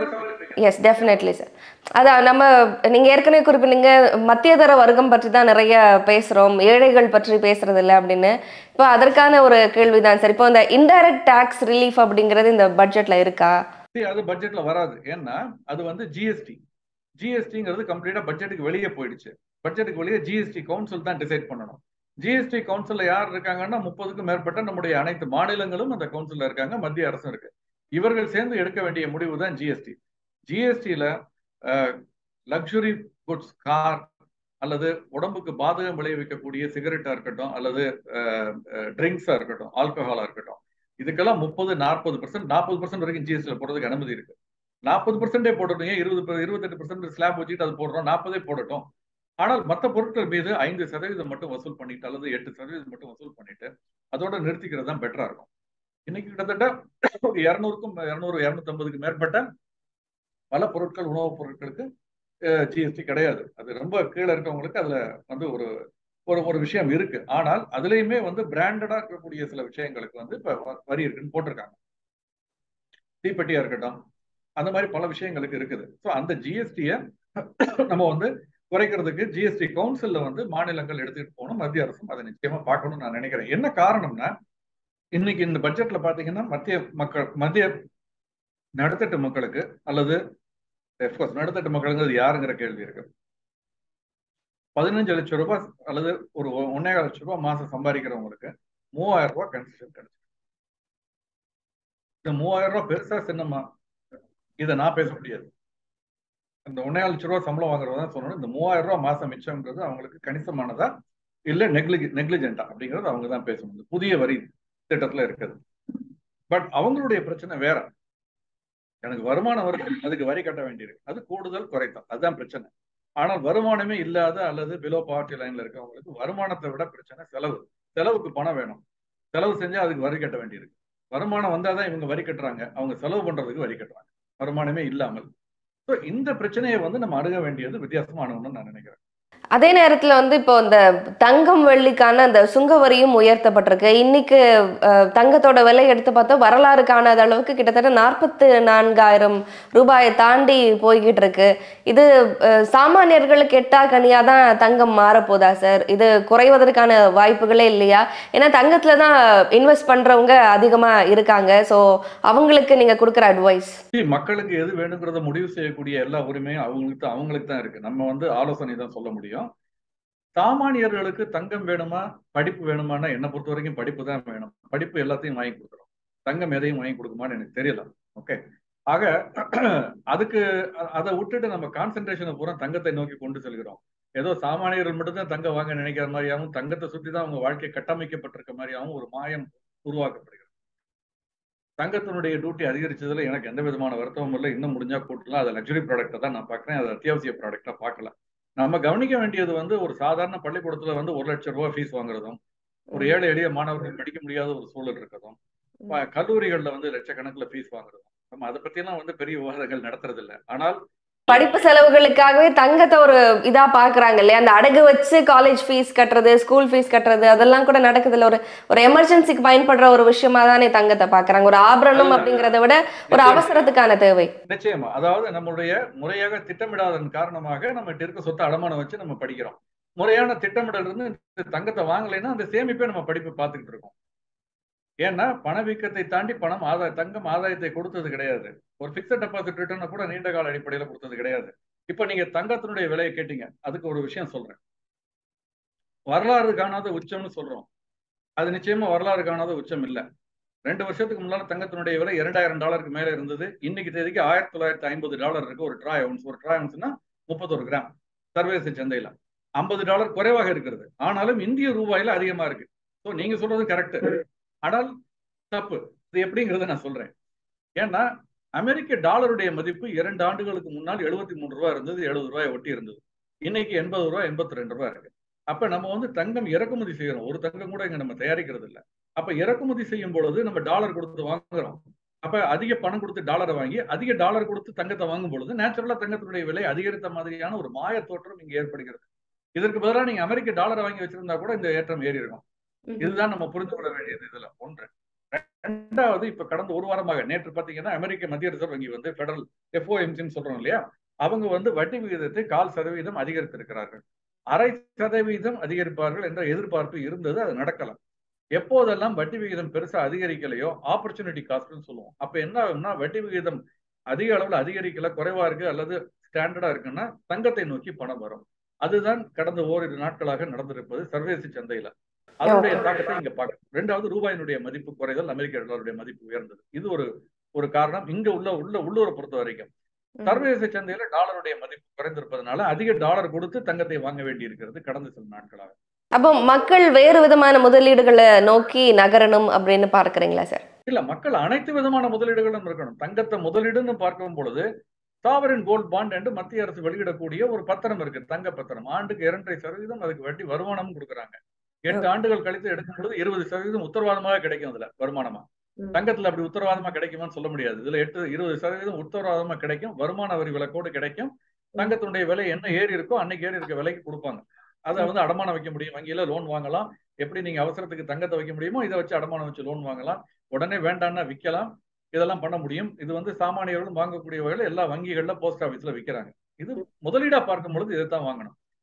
Yes, definitely sir. அதான் நம்ம நீங்க ஏற்கனவே குறிப்பிட்டீங்க மத்தியதர வர்க்கம் பற்றி தான் நிறைய பேசுறோம், ஏழைகள் பற்றி பேசுறது இல்லை அப்படின்னு. இப்போ அதற்கான ஒரு கேள்விதான் சார். இப்போ இந்த இன்டைரக்ட் டாக்ஸ் ரிலீஃப் அப்படிங்கிறது இந்த பட்ஜெட்ல இருக்கா? அது பட்ஜெட்ல வராது. ஏன்னா அது வந்து ஜிஎஸ்டி ஜிஎஸ்டிங்கிறது கம்ப்ளீட்டா பட்ஜெட்டுக்கு வெளியே போயிடுச்சு. பட்ஜெட்டுக்கு வெளியே ஜிஎஸ்டி கவுன்சில் தான் டிசைட் பண்ணணும். ஜிஎஸ்டி கவுன்சில்ல யார் இருக்காங்கன்னா முப்பதுக்கும் மேற்பட்ட நம்முடைய அனைத்து மாநிலங்களும் அந்த கவுன்சில்ல இருக்காங்க, மத்திய அரசும் இருக்கு. இவர்கள் சேர்ந்து எடுக்க வேண்டிய முடிவு தான் ஜிஎஸ்டி. ஜிஎஸ்டியில லக்ஸுரி குட்ஸ், கார் அல்லது உடம்புக்கு பாதகம் விளைவிக்கக்கூடிய சிகரெட்டா இருக்கட்டும், அல்லது ட்ரிங்க்ஸா இருக்கட்டும், ஆல்கஹாலா இருக்கட்டும், இதுக்கெல்லாம் முப்பது நாற்பது பர்சன்ட் நாற்பது பர்சன்ட் வரைக்கும் ஜிஎஸ்டியில போடுறதுக்கு அனுமதி இருக்கு. நாற்பது பர்சன்டே போட்டுட்டீங்க, இருபது இருபத்தெட்டு பர்சன்ட் ஸ்லாப் வச்சுட்டு அது போடுறோம், நாற்பதே போடட்டும். ஆனால் மற்ற பொருட்கள் மீது ஐந்து சதவீதம் மட்டும் வசூல் பண்ணிட்டு அல்லது எட்டு சதவீதம் மட்டும் வசூல் பண்ணிட்டு அதோட நிறுத்திக்கிறது தான் பெட்டரா இருக்கும். இன்னைக்கு கிட்டத்தட்ட ஒரு இருநூறுக்கும் இருநூறு இருநூத்தி ஐம்பதுக்கு மேற்பட்ட பல பொருட்கள், உணவுப் பொருட்களுக்கு ஜிஎஸ்டி கிடையாது. அது ரொம்ப கீழே இருக்கவங்களுக்கு அதுல வந்து ஒரு ஒரு ஒரு விஷயம் இருக்கு. ஆனால் அதுலயுமே வந்து பிராண்டடா இருக்கக்கூடிய சில விஷயங்களுக்கு வந்து இப்ப வரி இருக்குன்னு போட்டிருக்காங்க. தீப்பெட்டியா இருக்கட்டும், அந்த மாதிரி பல விஷயங்களுக்கு இருக்குது. ஸோ அந்த ஜிஎஸ்டியை நம்ம வந்து குறைக்கிறதுக்கு ஜிஎஸ்டி கவுன்சில்ல வந்து மாநிலங்கள் எடுத்துட்டு போகணும், மத்திய அரசும் அதை நிச்சயமா பார்க்கணும்னு நான் நினைக்கிறேன். என்ன காரணம்னா, இன்னைக்கு இந்த பட்ஜெட்ல பாத்தீங்கன்னா மத்திய மக்கள் மத்திய நடுத்தட்டு மக்களுக்கு அல்லது நடுத்தட்டு மக்களுங்கிறது யாருங்கிற கேள்வி இருக்கு. பதினஞ்சு லட்சம் ரூபாய் அல்லது ஒரு ஒன்னே லட்சம் ரூபாய் மாசம் சம்பாதிக்கிறவங்களுக்கு மூவாயிரம் ரூபாய் கன்செஷன் கிடைச்சு. இந்த மூவாயிரம் ரூபாய் பெருசா சின்னமா இதை நான் பேச முடியாது. இந்த ஒன்னே லட்சம் ரூபாய் சம்பளம் வாங்குறதான் சொல்லணும். இந்த மூவாயிரம் ரூபாய் மாசம் மிச்சம்ன்றது அவங்களுக்கு கணிசமானதா இல்ல நெக்லிஜி நெக்லிஜென்டா அப்படிங்கிறது அவங்க தான் பேசணும். புதிய வரி திட்டத்துல இருக்குது. பட் அவங்களுடைய பிரச்சனை வேற. எனக்கு வருமானம் வருது, அதுக்கு வரி கட்ட வேண்டியிருக்கு, அது கூடுதல் குறைத்தல், அதுதான் பிரச்சனை. ஆனால் வருமானமே இல்லாத அல்லது பிலோ பாவர்ட்டி லைன்ல இருக்கவங்களுக்கு வருமானத்தை விட பிரச்சனை செலவு. செலவுக்கு பணம் வேணும், செலவு செஞ்சா அதுக்கு வரி கட்ட வேண்டியிருக்கு. வருமானம் வந்தாதான் இவங்க வரி கட்டுறாங்க, அவங்க செலவு பண்றதுக்கு வரி கட்டுறாங்க வருமானமே இல்லாமல். ஸோ இந்த பிரச்சனையை வந்து நம்ம அணுக வேண்டியது வித்தியாசமானவன்னு நான் நினைக்கிறேன். அதே நேரத்துல வந்து இப்போ இந்த தங்கம் வெள்ளிக்கான அந்த சுங்க வரியும் உயர்த்தப்பட்டிருக்கு. இன்னைக்கு தங்கத்தோட விலை எடுத்து பார்த்தா வரலாறு காணாத அளவுக்கு கிட்டத்தட்ட நாற்பத்தி நான்காயிரம் ரூபாயை தாண்டி போய்கிட்டு இருக்கு. இது சாமானியர்களுக்கு எட்டா கனியா தான் தங்கம் மாறப்போதா சார்? இது குறைவதற்கான வாய்ப்புகளே இல்லையா? ஏன்னா தங்கத்துல தான் இன்வெஸ்ட் பண்றவங்க அதிகமா இருக்காங்க. ஸோ அவங்களுக்கு நீங்க கொடுக்குற அட்வைஸ்? மக்களுக்கு எது வேணுங்கிறத முடிவு செய்யக்கூடிய எல்லா உரிமையும் அவங்களுக்கு தான் அவங்களுக்கு தான் இருக்கு. நம்ம வந்து ஆலோசனை தான் சொல்ல முடியும். சாமானியர்களுக்கு தங்கம் வேணுமா படிப்பு வேணுமானா என்னை பொறுத்த வரைக்கும் படிப்பு தான் வேணும். படிப்பு எல்லாத்தையும் வாங்கி கொடுக்குறோம், தங்கம் எதையும் வாங்கி கொடுக்குமான்னு எனக்கு தெரியல. ஓகே, ஆக அதுக்கு அதை விட்டுட்டு நம்ம கான்சென்ட்ரேஷனை பூரா தங்கத்தை நோக்கி கொண்டு செல்கிறோம். ஏதோ சாமானியர்கள் மட்டும்தான் தங்கம் வாங்க நினைக்கிற மாதிரியாகவும் தங்கத்தை சுற்றி தான் அவங்க வாழ்க்கை கட்டமைக்கப்பட்டிருக்க மாதிரியாகவும் ஒரு மாயம் உருவாக்கப்படுகிறது. தங்கத்தினுடைய டியூட்டி அதிகரிச்சதுல எனக்கு எந்த விதமான வருத்தமும் இல்லை. இன்னும் முடிஞ்சா கூட்டலாம். அது லக்ஸரி ப்ராடக்டை தான் நான் பார்க்குறேன், அது அத்தியாவசிய ப்ராடக்டா பார்க்கல. நம்ம கவனிக்க வேண்டியது வந்து ஒரு சாதாரண பள்ளிக்கூடத்துல வந்து ஒரு லட்சம் ரூபாய் ஃபீஸ் வாங்குறதும், ஒரு ஏழை எளிய மாணவர்கள் படிக்க முடியாத ஒரு சூழல் இருக்கிறதும், கல்லூரிகள்ல வந்து லட்சக்கணக்கில் ஃபீஸ் வாங்குறதும், நம்ம அதை பத்தி எல்லாம் வந்து பெரிய விவாதங்கள் நடத்துறது இல்லை. ஆனால் படிப்பு செலவுகளுக்காகவே தங்கத்தை ஒரு இதா பாக்குறாங்க இல்லையா? அந்த அடகு வச்சு காலேஜ் ஃபீஸ் கட்டுறது, ஸ்கூல் ஃபீஸ் கட்டுறது, அதெல்லாம் கூட நடக்குதுல்ல. ஒரு ஒரு எமர்ஜென்சிக்கு பயன்படுற ஒரு விஷயமா தானே தங்கத்தை பாக்குறாங்க. ஒரு ஆபரணம் அப்படிங்கிறத விட ஒரு அவசரத்துக்கான தேவை. நிச்சயமா. அதாவது நம்மளுடைய முறையாக திட்டமிடாதன் காரணமாக நம்ம இருக்க சொத்தை அடமானம் வச்சு நம்ம படிக்கிறோம். முறையான திட்டமிடல் இருந்து தங்கத்தை வாங்கலைன்னா அந்த சேமிப்பே நம்ம படிப்பு பார்த்துக்கிட்டு இருக்கோம். ஏன்னா பணவீக்கத்தை தாண்டி பணம் ஆதாய தங்கம் ஆதாயத்தை கொடுத்தது கிடையாது. ஒரு பிக்சட் டெபாசிட் ரிட்டர்னை கூட நீண்ட கால அடிப்படையில் கொடுத்தது கிடையாது. இப்ப நீங்க தங்கத்தினுடைய விலையை கேட்டீங்க, அதுக்கு ஒரு விஷயம் சொல்றேன். வரலாறு காணாத உச்சம்னு சொல்றோம், அது நிச்சயமா வரலாறு காணாத உச்சம் இல்லை. ரெண்டு வருஷத்துக்கு முன்னால தங்கத்தினுடைய விலை இரண்டாயிரம் டாலருக்கு மேல இருந்தது. இன்னைக்கு தேதிக்கு ஆயிரத்தி தொள்ளாயிரத்தி ஐம்பது டாலர் இருக்கு ஒரு ட்ராய் அவுன்ஸ். ஒரு ட்ராய் அவுன்ஸ்னா முப்பத்தொரு கிராம் சர்வதேச சந்தையில ஐம்பது டாலர் குறைவாக இருக்கிறது. ஆனாலும் இந்திய ரூபாயில அதிகமா இருக்கு. ஸோ நீங்க சொல்றது கரெக்ட், ஆனால் தப்பு. இது எப்படிங்கிறத நான் சொல்றேன். ஏன்னா அமெரிக்க டாலருடைய மதிப்பு இரண்டு ஆண்டுகளுக்கு முன்னால் எழுபத்தி மூணு ரூபாய் இருந்தது, எழுபது ரூபாய் ஒட்டி இருந்தது. இன்னைக்கு எண்பது ரூபாய் எண்பத்தி ரெண்டு ரூபாய் இருக்கு. அப்ப நம்ம வந்து தங்கம் இறக்குமதி செய்யறோம், ஒரு தங்கம் கூட இங்க நம்ம தயாரிக்கிறது இல்லை. அப்ப இறக்குமதி செய்யும் பொழுது நம்ம டாலர் கொடுத்து வாங்குறோம். அப்ப அதிக பணம் கொடுத்து டாலரை வாங்கி அதிக டாலர் கொடுத்து தங்கத்தை வாங்கும் பொழுது நேச்சுரலா தங்கத்தினுடைய விலை அதிகரித்த மாதிரியான ஒரு மாய தோற்றம் இங்க ஏற்படுகிறது. இதற்கு பதிலாக நீங்க அமெரிக்க டாலரை வாங்கி வச்சிருந்தா கூட இந்த ஏற்றம் ஏறி இருக்கும். இதுதான் நம்ம புரிந்து கொள்ள வேண்டியது இதுல ஒன்று. ரெண்டாவது, இப்ப கடந்த ஒரு வாரமாக நேற்று பாத்தீங்கன்னா அமெரிக்க மத்திய ரிசர்வ் வங்கி வந்து பெடரல் எஃப்ஓஎம்சின்னு சொல்றோம் இல்லையா, அவங்க வந்து வட்டி விகிதத்தை கால் சதவீதம் அதிகரித்திருக்கிறார்கள். அரை சதவீதம் அதிகரிப்பார்கள் என்ற எதிர்பார்ப்பு இருந்தது, அது நடக்கலாம். எப்போதெல்லாம் வட்டி விகிதம் பெருசா அதிகரிக்கலையோ ஆப்பர்ச்சுனிட்டி காஸ்ட்னு சொல்லுவோம். அப்ப என்ன ஆகும்னா வட்டி விகிதம் அதிக அளவுல அதிகரிக்கல, குறைவா இருக்கு அல்லது ஸ்டாண்டர்டா இருக்குன்னா தங்கத்தை நோக்கி பணம் வரும். அதுதான் கடந்த ஓரிரு நாட்களாக நடந்திருப்பது சர்வதேச சந்தையில. அதனுடைய தாக்கத்தை இங்க பார்க்கணும். ரெண்டாவது, ரூபாயினுடைய மதிப்பு குறைதல், அமெரிக்க டாலருடைய மதிப்பு உயர்ந்தது. இது ஒரு ஒரு காரணம். இங்க உள்ள உள்ள உள்ளூரை பொறுத்த வரைக்கும் சர்வதேச சந்தையில டாலருடைய மதிப்பு குறைந்திருப்பதனால அதிக டாலர் கொடுத்து தங்கத்தை வாங்க வேண்டி இருக்கிறது கடந்த சில நாட்களாக. அப்போ மக்கள் வேறு விதமான முதலீடுகளை நோக்கி நகரணும் அப்படின்னு பார்க்கறீங்களா சார்? இல்ல, மக்கள் அனைத்து விதமான முதலீடுகளும் இருக்கணும். தங்கத்தை முதலீடுன்னு பார்க்கும் பொழுது சாவரின் கோல்ட் பாண்ட் என்று மத்திய அரசு வெளியிடக்கூடிய ஒரு பத்திரம் இருக்கு, தங்க பத்திரம். ஆண்டுக்கு இரண்டரை சதவீதம் அதுக்கு வட்டி வருமானமும் கொடுக்குறாங்க. எட்டு ஆண்டுகள் கழித்து எடுக்கும் பொழுது இருபது சதவீதம் உத்தரவாதமாக கிடைக்கும். அதுல வருமானமா தங்கத்துல அப்படி உத்தரவாதமா கிடைக்குமான்னு சொல்ல முடியாது. இதுல எட்டு இருபது சதவீதம் உத்தரவாதமா கிடைக்கும், வருமான வரி விலக்கோடு கிடைக்கும். தங்கத்தினுடைய விலை என்ன ஏறி இருக்கோ அன்னைக்கு ஏறி இருக்க விலைக்கு கொடுப்பாங்க. அதை வந்து அடமானம் வைக்க முடியும், வங்கியில லோன் வாங்கலாம். எப்படி நீங்க அவசரத்துக்கு தங்கத்தை வைக்க முடியுமோ இதை வச்சு அடமானம் வச்சு லோன் வாங்கலாம். உடனே வேண்டாம்னா விற்கலாம். இதெல்லாம் பண்ண முடியும். இது வந்து சாமானியர்களும் வாங்கக்கூடிய வகையில் எல்லா வங்கிகள்ல போஸ்ட் ஆபீஸ்ல விற்கிறாங்க. இது முதலீடா பார்க்கும் பொழுது இதைத்தான் வாங்கணும்.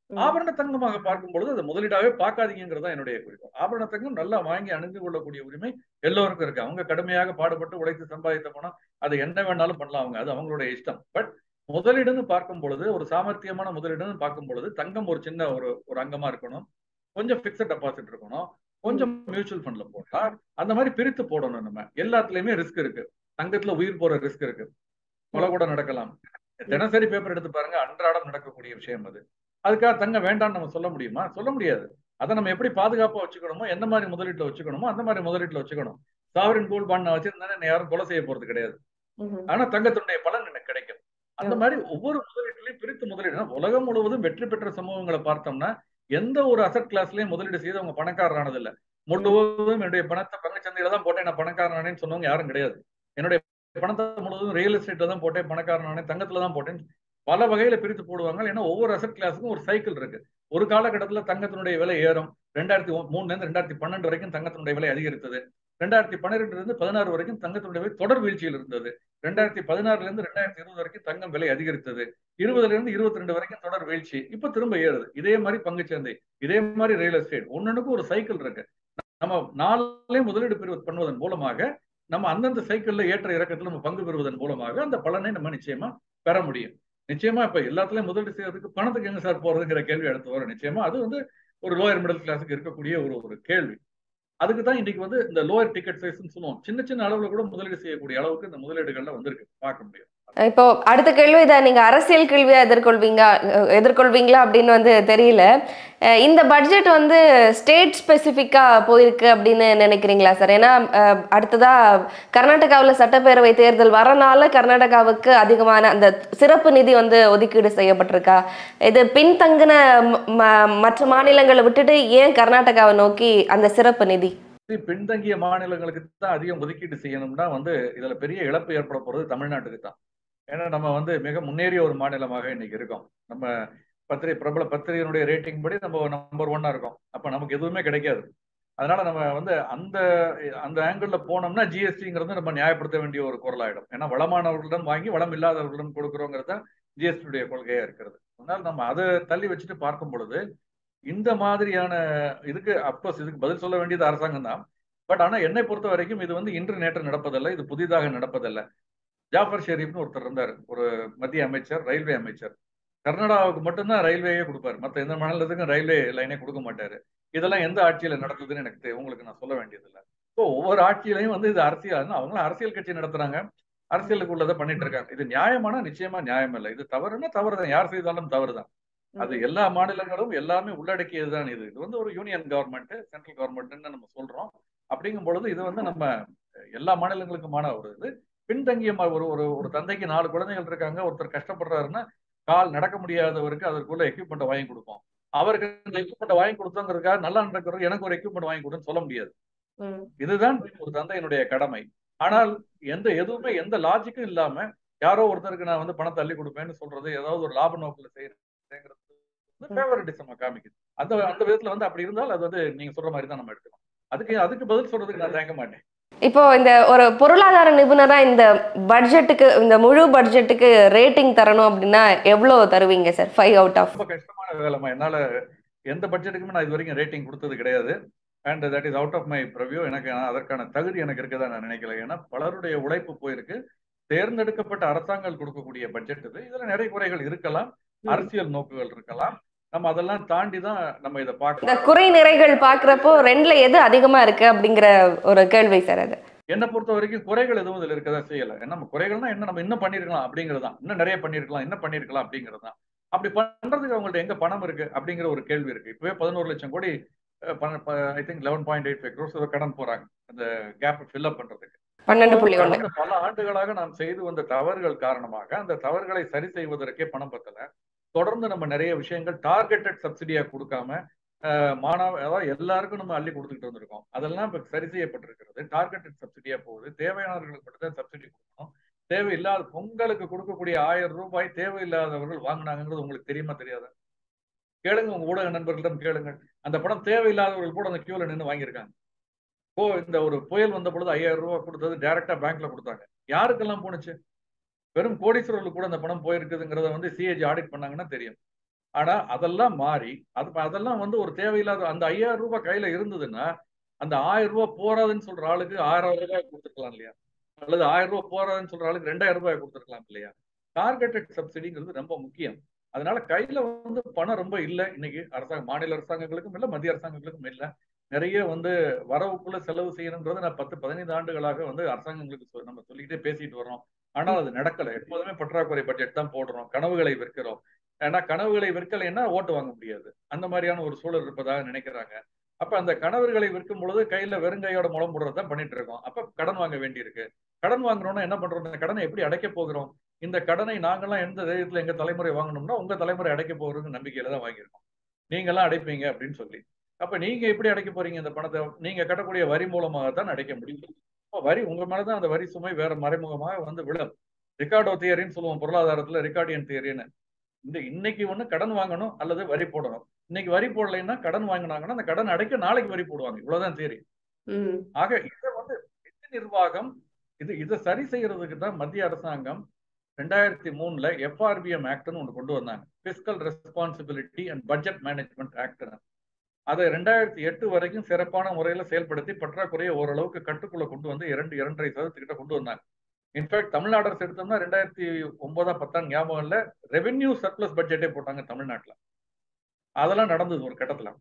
ஆபரண தங்கமாக பார்க்கும் பொழுது அதை முதலீடாவே பார்க்காதீங்கிறதா என்னுடைய குறிக்கோள். ஆபரண தங்கம் நல்லா வாங்கி அணிந்து கொள்ளக்கூடிய உரிமை எல்லோருக்கும் இருக்கு. அவங்க கடுமையாக பாடுபட்டு உழைத்து சம்பாதித்த பணம் அது என்ன வேணாலும் பண்ணலாம், அவங்க அது அவங்களுடைய இஷ்டம். பட் முதலீடுன்னு பார்க்கும் பொழுது ஒரு சாமர்த்தியமான முதலீடுன்னு பார்க்கும் பொழுது தங்கம் ஒரு சின்ன ஒரு ஒரு அங்கமா இருக்கணும், கொஞ்சம் பிக்ஸட் டெபாசிட் இருக்கணும், கொஞ்சம் மியூச்சுவல் ஃபண்ட்ல போட்டா அந்த மாதிரி பிரித்து போடணும். நம்ம எல்லாத்துலயுமே ரிஸ்க் இருக்கு. தங்கத்துல உயிர் போற ரிஸ்க் இருக்கு, கொலை கூட நடக்கலாம். தினசரி பேப்பர் எடுத்து பாருங்க, அன்றாடம் நடக்கக்கூடிய விஷயம் அது. அதுக்காக தங்கம் வேண்டாம்னு நம்ம சொல்ல முடியுமா? சொல்ல முடியாது. அதை நம்ம எப்படி பாதுகாப்பா வச்சுக்கணுமோ, எந்த மாதிரி முதலீட்டுல வச்சுக்கணுமோ அந்த மாதிரி முதலீட்டுல வச்சுக்கணும். சாவரின் கோல்ட் பாண்ட் வச்சிருந்தா என்ன யாரும் கொலை செய்ய போறது கிடையாது. ஆனா தங்கத்தினுடைய பலன் எனக்கு கிடைக்கும். அந்த மாதிரி ஒவ்வொரு முதலீட்டுலையும் பிரித்து முதலீடு. உலகம் முழுவதும் வெற்றி பெற்ற சமூகங்களை பார்த்தோம்னா எந்த ஒரு அசட் கிளாஸ்லயும் முதலீடு செய்து அவங்க பணக்காரரானது இல்ல. முழுவதும் என்னுடைய பணத்தை பங்குச்சந்தையில தான் போட்டேன் நான் பணக்காரனானேன்னு சொன்னவங்க யாரும் கிடையாது. என்னுடைய பணத்தை முழுவதும் ரியல் எஸ்டேட்ல தான் போட்டேன் பணக்காரனானே, தங்கத்துல தான் போட்டேன். பல வகையில பிரித்து போடுவாங்க. ஏன்னா ஒவ்வொரு அசட் கிளாஸுக்கும் ஒரு சைக்கிள் இருக்கு. ஒரு காலகட்டத்துல தங்கத்தினுடைய விலை ஏறும். ரெண்டாயிரத்தி மூணுல இருந்து ரெண்டாயிரத்தி பன்னெண்டு வரைக்கும் தங்கத்தினுடைய விலை அதிகரித்தது. ரெண்டாயிரத்தி பன்னிரெண்டுல இருந்து பதினாறு வரைக்கும் தங்கத்தினுடைய விலை தொடர் வீழ்ச்சியில் இருந்தது. ரெண்டாயிரத்தி பதினாறுல இருந்து ரெண்டாயிரத்தி இருபது வரைக்கும் தங்கம் விலை அதிகரித்தது. இருபதுல இருந்து இருபத்தி ரெண்டு வரைக்கும் தொடர் வீழ்ச்சி. இப்ப திரும்ப ஏறுது. இதே மாதிரி பங்குச்சந்தை, இதே மாதிரி ரியல் எஸ்டேட், ஒன்னொன்னுக்கும் ஒரு சைக்கிள் இருக்கு. நம்ம நாளே முதலீடு பண்ணுவதன் மூலமாக நம்ம அந்தந்த சைக்கிள்ல ஏற்ற இறக்கத்துல நம்ம பங்கு பெறுவதன் மூலமாக அந்த பலனை நம்ம நிச்சயமா பெற முடியும். நிச்சயமா இப்ப எல்லாத்துலயும் முதலீடு செய்யறதுக்கு பணத்துக்கு எங்க சார் போறதுங்கிற கேள்வி அடுத்து வரும். நிச்சயமா அது வந்து ஒரு லோயர் மிடில் கிளாஸுக்கு இருக்கக்கூடிய ஒரு ஒரு கேள்வி. அதுக்கு தான் இன்னைக்கு வந்து இந்த லோயர் டிக்கெட் சைஸ்ன்னு சொல்லுவோம். சின்ன சின்ன அளவுல கூட முதலீடு செய்யக்கூடிய அளவுக்கு இந்த முதலீடுகள்ல வந்திருக்கு, பார்க்க முடியும். இப்போ அடுத்த கேள்வி இதை நீங்க அரசியல் கேள்வியா எதிர்கொள்வீங்க எதிர்கொள்வீங்களா அப்படின்னு வந்து தெரியல. இந்த பட்ஜெட் வந்து ஸ்டேட் ஸ்பெசிஃபிக்கா போயிருக்கு அப்படின்னு நினைக்கிறீங்களா சார்? ஏன்னா அடுத்ததா கர்நாடகாவில் சட்டப்பேரவை தேர்தல் வரனால கர்நாடகாவுக்கு அதிகமான அந்த சிறப்பு நிதி வந்து ஒதுக்கீடு செய்யப்பட்டிருக்கா? இது பின்தங்கின மற்ற மாநிலங்களை விட்டுட்டு ஏன் கர்நாடகாவை நோக்கி அந்த சிறப்பு நிதி? பின்தங்கிய மாநிலங்களுக்கு தான் அதிகம் ஒதுக்கீடு செய்யணும்னா வந்து இதுல பெரிய இழப்பு ஏற்பட போறது தமிழ்நாட்டுக்கு தான். ஏன்னா நம்ம வந்து மிக முன்னேறிய ஒரு மாநிலமாக இன்னைக்கு இருக்கோம். நம்ம பத்திரிகை பிரபல பத்திரிகையினுடைய ரேட்டிங் படி நம்ம நம்பர் ஒன்னா இருக்கோம். அப்ப நமக்கு எதுவுமே கிடைக்காது. அதனால நம்ம வந்து அந்த அந்த ஆங்கிள் போனோம்னா ஜிஎஸ்டிங்கிறது நம்ம நியாயப்படுத்த வேண்டிய ஒரு குரலாயிடும். ஏன்னா வளமானவர்களிடம் வாங்கி வளம் இல்லாதவர்களிடம் கொடுக்குறோங்கிறத ஜிஎஸ்டியுடைய கொள்கையா இருக்கிறது. அதனால நம்ம அதை தள்ளி வச்சுட்டு பார்க்கும் பொழுது இந்த மாதிரியான இதுக்கு அப்கோர்ஸ் இதுக்கு பதில் சொல்ல வேண்டியது அரசாங்கம் தான். பட் ஆனா என்னை பொறுத்த வரைக்கும் இது வந்து இன்று நேற்று நடப்பதல்ல, இது புதிதாக நடப்பதல்ல. ஜாஃபர் ஷெரீப்னு ஒருத்தர் இருந்தார், ஒரு மத்திய அமைச்சர், ரயில்வே அமைச்சர். கர்நாடகாவுக்கு மட்டும்தான் ரயில்வேயே கொடுப்பாரு, மற்ற எந்த மாநிலத்துக்கும் ரயில்வே லைனே கொடுக்க மாட்டாரு. இதெல்லாம் எந்த ஆட்சியில நடக்குதுன்னு எனக்கு உங்களுக்கு நான் சொல்ல வேண்டியது இல்லை. ஸோ ஒவ்வொரு ஆட்சியிலையும் வந்து இது அரசியல், அவங்களும் அரசியல் கட்சி நடத்துறாங்க, அரசியலுக்கு உள்ளதை பண்ணிட்டு இருக்காங்க. இது நியாயமானா நிச்சயமா நியாயம் இல்லை, இது தவறுன்னா தவறுதான், யார் செய்தாலும் தவறுதான். அது எல்லா மாநிலங்களும் எல்லாமே உள்ளடக்கியதுதான். இது இது வந்து ஒரு யூனியன் கவர்மெண்ட், சென்ட்ரல் கவர்மெண்ட்னு நம்ம சொல்றோம். அப்படிங்கும் பொழுது இது வந்து நம்ம எல்லா மாநிலங்களுக்குமான ஒரு இது. பின்தங்கிய ஒரு ஒரு ஒரு தந்தைக்கு நாலு குழந்தைகள் இருக்காங்க, ஒருத்தர் கஷ்டப்படுறாருன்னா கால் நடக்க முடியாதவருக்கு அதற்குள்ள எக்யூப்மெண்ட் வாங்கி கொடுப்போம். அவருக்கு இந்த எக்யூப்மெண்ட் வாங்கி கொடுத்தோங்கிறதுக்காக நல்லா நடக்கிறது எனக்கு ஒரு எக்யூப்மெண்ட் வாங்கி கொடுன்னு சொல்ல முடியாது. இதுதான் ஒரு தந்தையினுடைய கடமை. ஆனால் எந்த எதுவுமே எந்த லாஜிக்கும் இல்லாம யாரோ ஒருத்தருக்கு நான் வந்து பணத்தை அள்ளி கொடுப்பேன்னு சொல்றது, ஏதாவது ஒரு லாப நோக்கில் செய்யறது காமிக்குது. அந்த அந்த விதத்துல வந்து அப்படி இருந்தால் அது வந்து நீங்க சொல்ற மாதிரி தான் நம்ம எடுத்துக்கணும். அதுக்கு அதுக்கு பதில் சொல்றதுக்கு நான் தயங்க மாட்டேன். இப்போ இந்த ஒரு பொருளாதார நிபுணரா இந்த பட்ஜெட்டுக்கு, இந்த முழு பட்ஜெட்டுக்கு ரேட்டிங் தரணும் அப்படின்னா எவ்வளவு தருவீங்க சார்? Five out of. ரொம்ப கஷ்டமான வேலைமா. என்னால எந்த பட்ஜெட்டுக்குமே நான் இது வரைக்கும் ரேட்டிங் கொடுத்தது கிடையாது. And that is out of my purview. எனக்கு அதற்கான தகுதி எனக்கு இருக்குதான் நான் நினைக்கல. ஏன்னா பலருடைய உழைப்பு போயிருக்கு. தேர்ந்தெடுக்கப்பட்ட அரசாங்கம் கொடுக்கக்கூடிய பட்ஜெட் இது. இதுல நிறைய குறைகள் இருக்கலாம், அரசியல் நோக்குகள் இருக்கலாம். நம்ம அதெல்லாம் தாண்டி தான் நம்ம இதை பார்க்கணும். இந்த குறை நிறைகள் பாக்குறப்போ ரெண்டுல எது அதிகமா இருக்கு அப்படிங்கிற ஒரு கேள்வி சார். அது என்ன பொறுத்த வரைக்கும் குறைகள் எதுவும் இதுல இருக்கதான் செய்யல. நம்ம குறைகள்னா என்ன, நம்ம இன்னும் பண்ணிருக்கலாம் அப்படிங்கிறது தான், இன்னும் நிறைய பண்ணிருக்கலாம், என்ன பண்ணிருக்கலாம் அப்படிங்கிறது தான். அப்படி பண்றதுக்கு அவங்கள்ட்ட எங்க பணம் இருக்கு அப்படிங்கிற ஒரு கேள்வி இருக்கு. இப்பவே பதினோரு லட்சம் கோடி I think eleven point eight five crores கடன் போறாங்க அந்த கேப் ஃபில் அப் பண்றதுக்கு. பன்னெண்டு புள்ளி ஒன்று பல ஆண்டுகளாக நாம் செய்து வந்த தவறுகள் காரணமாக அந்த தவறுகளை சரி செய்வதற்கே பணம் பத்தல. தொடர்ந்து நம்ம நிறைய விஷயங்கள் டார்கெட்டட் சப்சிடியா கொடுக்காம மாணவ அதாவது எல்லாருக்கும் நம்ம அள்ளி கொடுத்துக்கிட்டு வந்திருக்கோம். அதெல்லாம் இப்ப சரி செய்யப்பட்டிருக்கிறது. டார்கெட்டட் சப்சிடியா போகுது. தேவையானவர்களுக்கு மட்டும் தான் சப்சிடி கொடுக்கணும். தேவையில்லாத பொங்கலுக்கு கொடுக்கக்கூடிய ஆயிரம் ரூபாய் தேவையில்லாதவர்கள் வாங்கினாங்கிறது உங்களுக்கு தெரியுமா தெரியாதா? கேளுங்க, உங்க ஊடக நண்பர்களிடம் கேளுங்க. அந்த படம் தேவையில்லாதவர்கள் கூட அந்த கியூல நின்று வாங்கியிருக்காங்க. ஓ இந்த ஒரு புயல் வந்த பொழுது ஐயாயிரம் ரூபாய் கொடுத்தது டைரக்டா பேங்க்ல கொடுத்தாங்க. யாருக்கெல்லாம் போனுச்சு? வெறும் கோடீஸ்வரர்களுக்கு கூட அந்த பணம் போயிருக்குதுங்கிறத வந்து சிஏஜி ஆடிட் பண்ணாங்கன்னா தெரியும். ஆனா அதெல்லாம் மாறி அது அதெல்லாம் வந்து ஒரு தேவையில்லாத அந்த ஐயாயிரம் ரூபாய் கையில இருந்ததுன்னா அந்த ஆயிரம் ரூபாய் போறாதுன்னு சொல்ற ஆளுக்கு ஆறாயிரம் ரூபாய் கொடுத்துருக்கலாம் இல்லையா, அல்லது ஆயிரம் ரூபாய் போறாதுன்னு சொல்ற ஆளுக்கு ரெண்டாயிரம் ரூபாய் கொடுத்துருக்கலாம் இல்லையா. டார்கெட்டட் சப்சிடிங்கிறது ரொம்ப முக்கியம். அதனால கையில வந்து பணம் ரொம்ப இல்லை இன்னைக்கு அரசாங்க மாநில அரசாங்கங்களுக்கும் இல்லை மத்திய அரசாங்கங்களுக்கும் இல்லை. நிறைய வந்து வரவுக்குள்ள செலவு செய்யணும்ன்றது நான் பத்து பதினைந்து ஆண்டுகளாக வந்து அரசாங்கங்களுக்கு நம்ம சொல்லிக்கிட்டே பேசிட்டு வரோம். ஆனால் அது நடக்கல. எப்போதுமே பற்றாக்குறை பட்ஜெட் தான் போடுறோம், கனவுகளை விற்கிறோம். ஏன்னா கனவுகளை விற்கலைன்னா ஓட்டு வாங்க முடியாது, அந்த மாதிரியான ஒரு சூழல் இருப்பதாக நினைக்கிறாங்க. அப்ப அந்த கனவுகளை விற்கும் பொழுது கையில வெறுங்கையோட முளம் போடுறதான் பண்ணிட்டு இருக்கோம். அப்ப கடன் வாங்க வேண்டி இருக்கு. கடன் வாங்குறோம்னா என்ன பண்றோம், இந்த கடனை எப்படி அடைக்க போகிறோம்? இந்த கடனை நாங்கெல்லாம் எந்த தைரியத்துல எங்க தலைமுறை வாங்கணும்னா உங்க தலைமுறை அடைக்க போகிறது நம்பிக்கையில தான் வாங்கியிருக்கோம். நீங்க எல்லாம் அடைப்பீங்க அப்படின்னு சொல்லி. அப்ப நீங்க எப்படி அடைக்க போறீங்க இந்த பணத்தை? நீங்க கட்டக்கூடிய வரி மூலமாகத்தான் அடைக்க முடியும். வரி உங்க மேலதான் அந்த வரி சுமை வேற மறைமுகமாக வந்து விழும். ரிகார்டோ தியரின்னு சொல்லுவோம் பொருளாதாரத்துல, ரிகார்டியன் தியரின்னு. இந்த இன்னைக்கு ஒண்ணு கடன் வாங்கணும் அல்லது வரி போடணும். இன்னைக்கு வரி போடலைன்னா கடன் வாங்கினாங்கன்னா அந்த கடன் அடைக்க நாளைக்கு வரி போடுவாங்க. இவ்வளவுதான் தியரி. ஆக இதை வந்து நிதி நிர்வாகம் இது இதை சரி செய்யறதுக்கு தான் மத்திய அரசாங்கம் ரெண்டாயிரத்தி மூணுல எஃப்ஆர்பிஎம் ஆக்ட்னு ஒன்று கொண்டு வந்தாங்க, fiscal responsibility and budget management act. அதை ரெண்டாயிரத்தி எட்டு வரைக்கும் சிறப்பான முறையில செயல்படுத்தி பற்றாக்குறையை ஓரளவுக்கு கட்டுக்குள்ள கொண்டு வந்து இரண்டு இரண்டரை சதவீதத்துக்கிட்ட கொண்டு வந்தாங்க. இன்ஃபேக்ட் தமிழ்நாடு அரசு எடுத்தோம்னா ரெண்டாயிரத்தி ஒன்பதாம் பத்தாம் ஞாபகம் இல்ல, ரெவென்யூ சர்ப்ளஸ் பட்ஜெட்டே போட்டாங்க தமிழ்நாட்டுல. அதெல்லாம் நடந்தது ஒரு கட்டத்துல.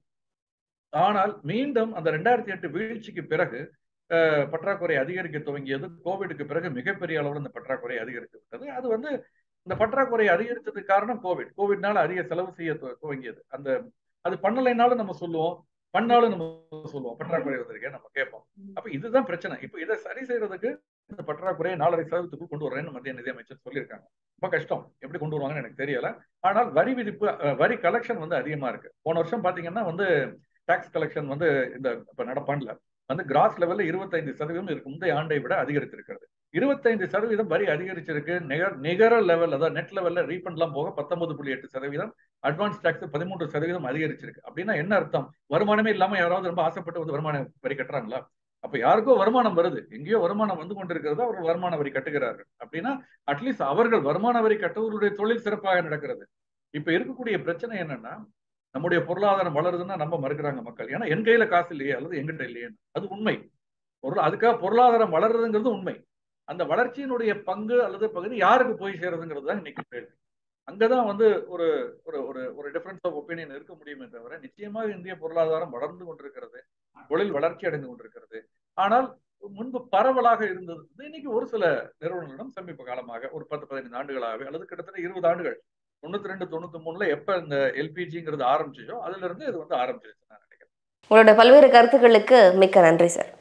ஆனால் மீண்டும் அந்த ரெண்டாயிரத்தி எட்டு வீழ்ச்சிக்கு பிறகு பற்றாக்குறை அதிகரிக்க துவங்கியது. கோவிடுக்கு பிறகு மிகப்பெரிய அளவில் இந்த பற்றாக்குறை அதிகரித்து விட்டது. அது வந்து இந்த பற்றாக்குறை அதிகரித்ததுக்கு காரணம் கோவிட். கோவிட்னால அதிக செலவு செய்ய துவங்கியது. அந்த அது பண்ணலைனாலும் நம்ம சொல்லுவோம், பண்ணாலும் நம்ம சொல்லுவோம் பற்றாக்குறை வந்திருக்கேன் நம்ம கேட்போம். அப்ப இதுதான் பிரச்சனை. இப்ப இதை சரி செய்யறதுக்கு இந்த பற்றாக்குறையை நாலரை சதவீதத்துக்கு கொண்டு வரேன்னு மத்திய நிதியமைச்சர் சொல்லியிருக்காங்க. ரொம்ப கஷ்டம், எப்படி கொண்டு வருவாங்கன்னு எனக்கு தெரியல. ஆனால் வரி விதிப்பு வரி கலெக்ஷன் வந்து அதிகமா இருக்கு. போன வருஷம் பாத்தீங்கன்னா வந்து டாக்ஸ் கலெக்ஷன் வந்து இந்த இப்ப நடப்பான்ல வந்து கிராஸ் லெவல்ல இருபத்தைந்து சதவீதம் இருக்கு, முந்தைய ஆண்டை விட அதிகரித்திருக்கிறது. இருபத்தைந்து சதவீதம் வரி அதிகரிச்சிருக்கு. நிகர் நிகர லெவல் அதாவது நெட் லெவல்ல ரீஃபண்ட் எல்லாம் போக பத்தொன்பது புள்ளி எட்டு சதவீதம், அட்வான்ஸ் டாக்ஸ் பதிமூன்று சதவீதம் அதிகரிச்சிருக்கு. அப்படின்னா என்ன அர்த்தம்? வருமானமே இல்லாம யாராவது ரொம்ப ஆசைப்பட்டு வந்து வருமான வரி கட்டுறாங்களா? அப்ப யாருக்கோ வருமானம் வருது, எங்கேயோ வருமானம் வந்து கொண்டிருக்கிறது, அவர்கள் வருமான வரி கட்டுகிறார்கள். அப்படின்னா அட்லீஸ்ட் அவர்கள் வருமான வரி கட்டுவர்களுடைய தொழில் சிறப்பாக நடக்கிறது. இப்ப இருக்கக்கூடிய பிரச்சனை என்னன்னா, நம்முடைய பொருளாதாரம் வளருதுன்னா நம்ம மறுக்கிறாங்க மக்கள். ஏன்னா என் கையில காசு இல்லையே அல்லது எங்கிட்ட இல்லையே. அது உண்மை. பொருள் அதுக்காக பொருளாதாரம் வளருதுங்கிறது உண்மை. அந்த வளர்ச்சியினுடைய பங்கு அல்லது பகுதி யாருக்கு போய் சேருதுங்கிறது தான் இன்னைக்கு கேள்வி. அங்கதான் வந்து ஒரு ஒரு ஒரு டிஃபரன்ஸ் ஆஃப் ஒப்பீனியன் இருக்க முடியுமே தவிர, நிச்சயமாக இந்திய பொருளாதாரம் வளர்ந்து கொண்டிருக்கிறது, தொழில் வளர்ச்சி அடைந்து கொண்டிருக்கிறது. ஆனால் முன்பு பரவலாக இருந்தது. இன்னைக்கு ஒரு சில நிறுவனங்களிடம் சமீப காலமாக ஒரு பத்து பதினைந்து ஆண்டுகளாகவே அல்லது கிட்டத்தட்ட இருபது ஆண்டுகள் தொண்ணூத்தி ரெண்டு தொண்ணூத்தி மூணுல எப்ப இந்த எல்பிஜிங்கிறது ஆரம்பிச்சோ அதுல இருந்து இது வந்து ஆரம்பிச்சிருச்சு நான் நினைக்கிறேன். உங்களோட பல்வேறு கருத்துக்களுக்கு மிக்க நன்றி சார்.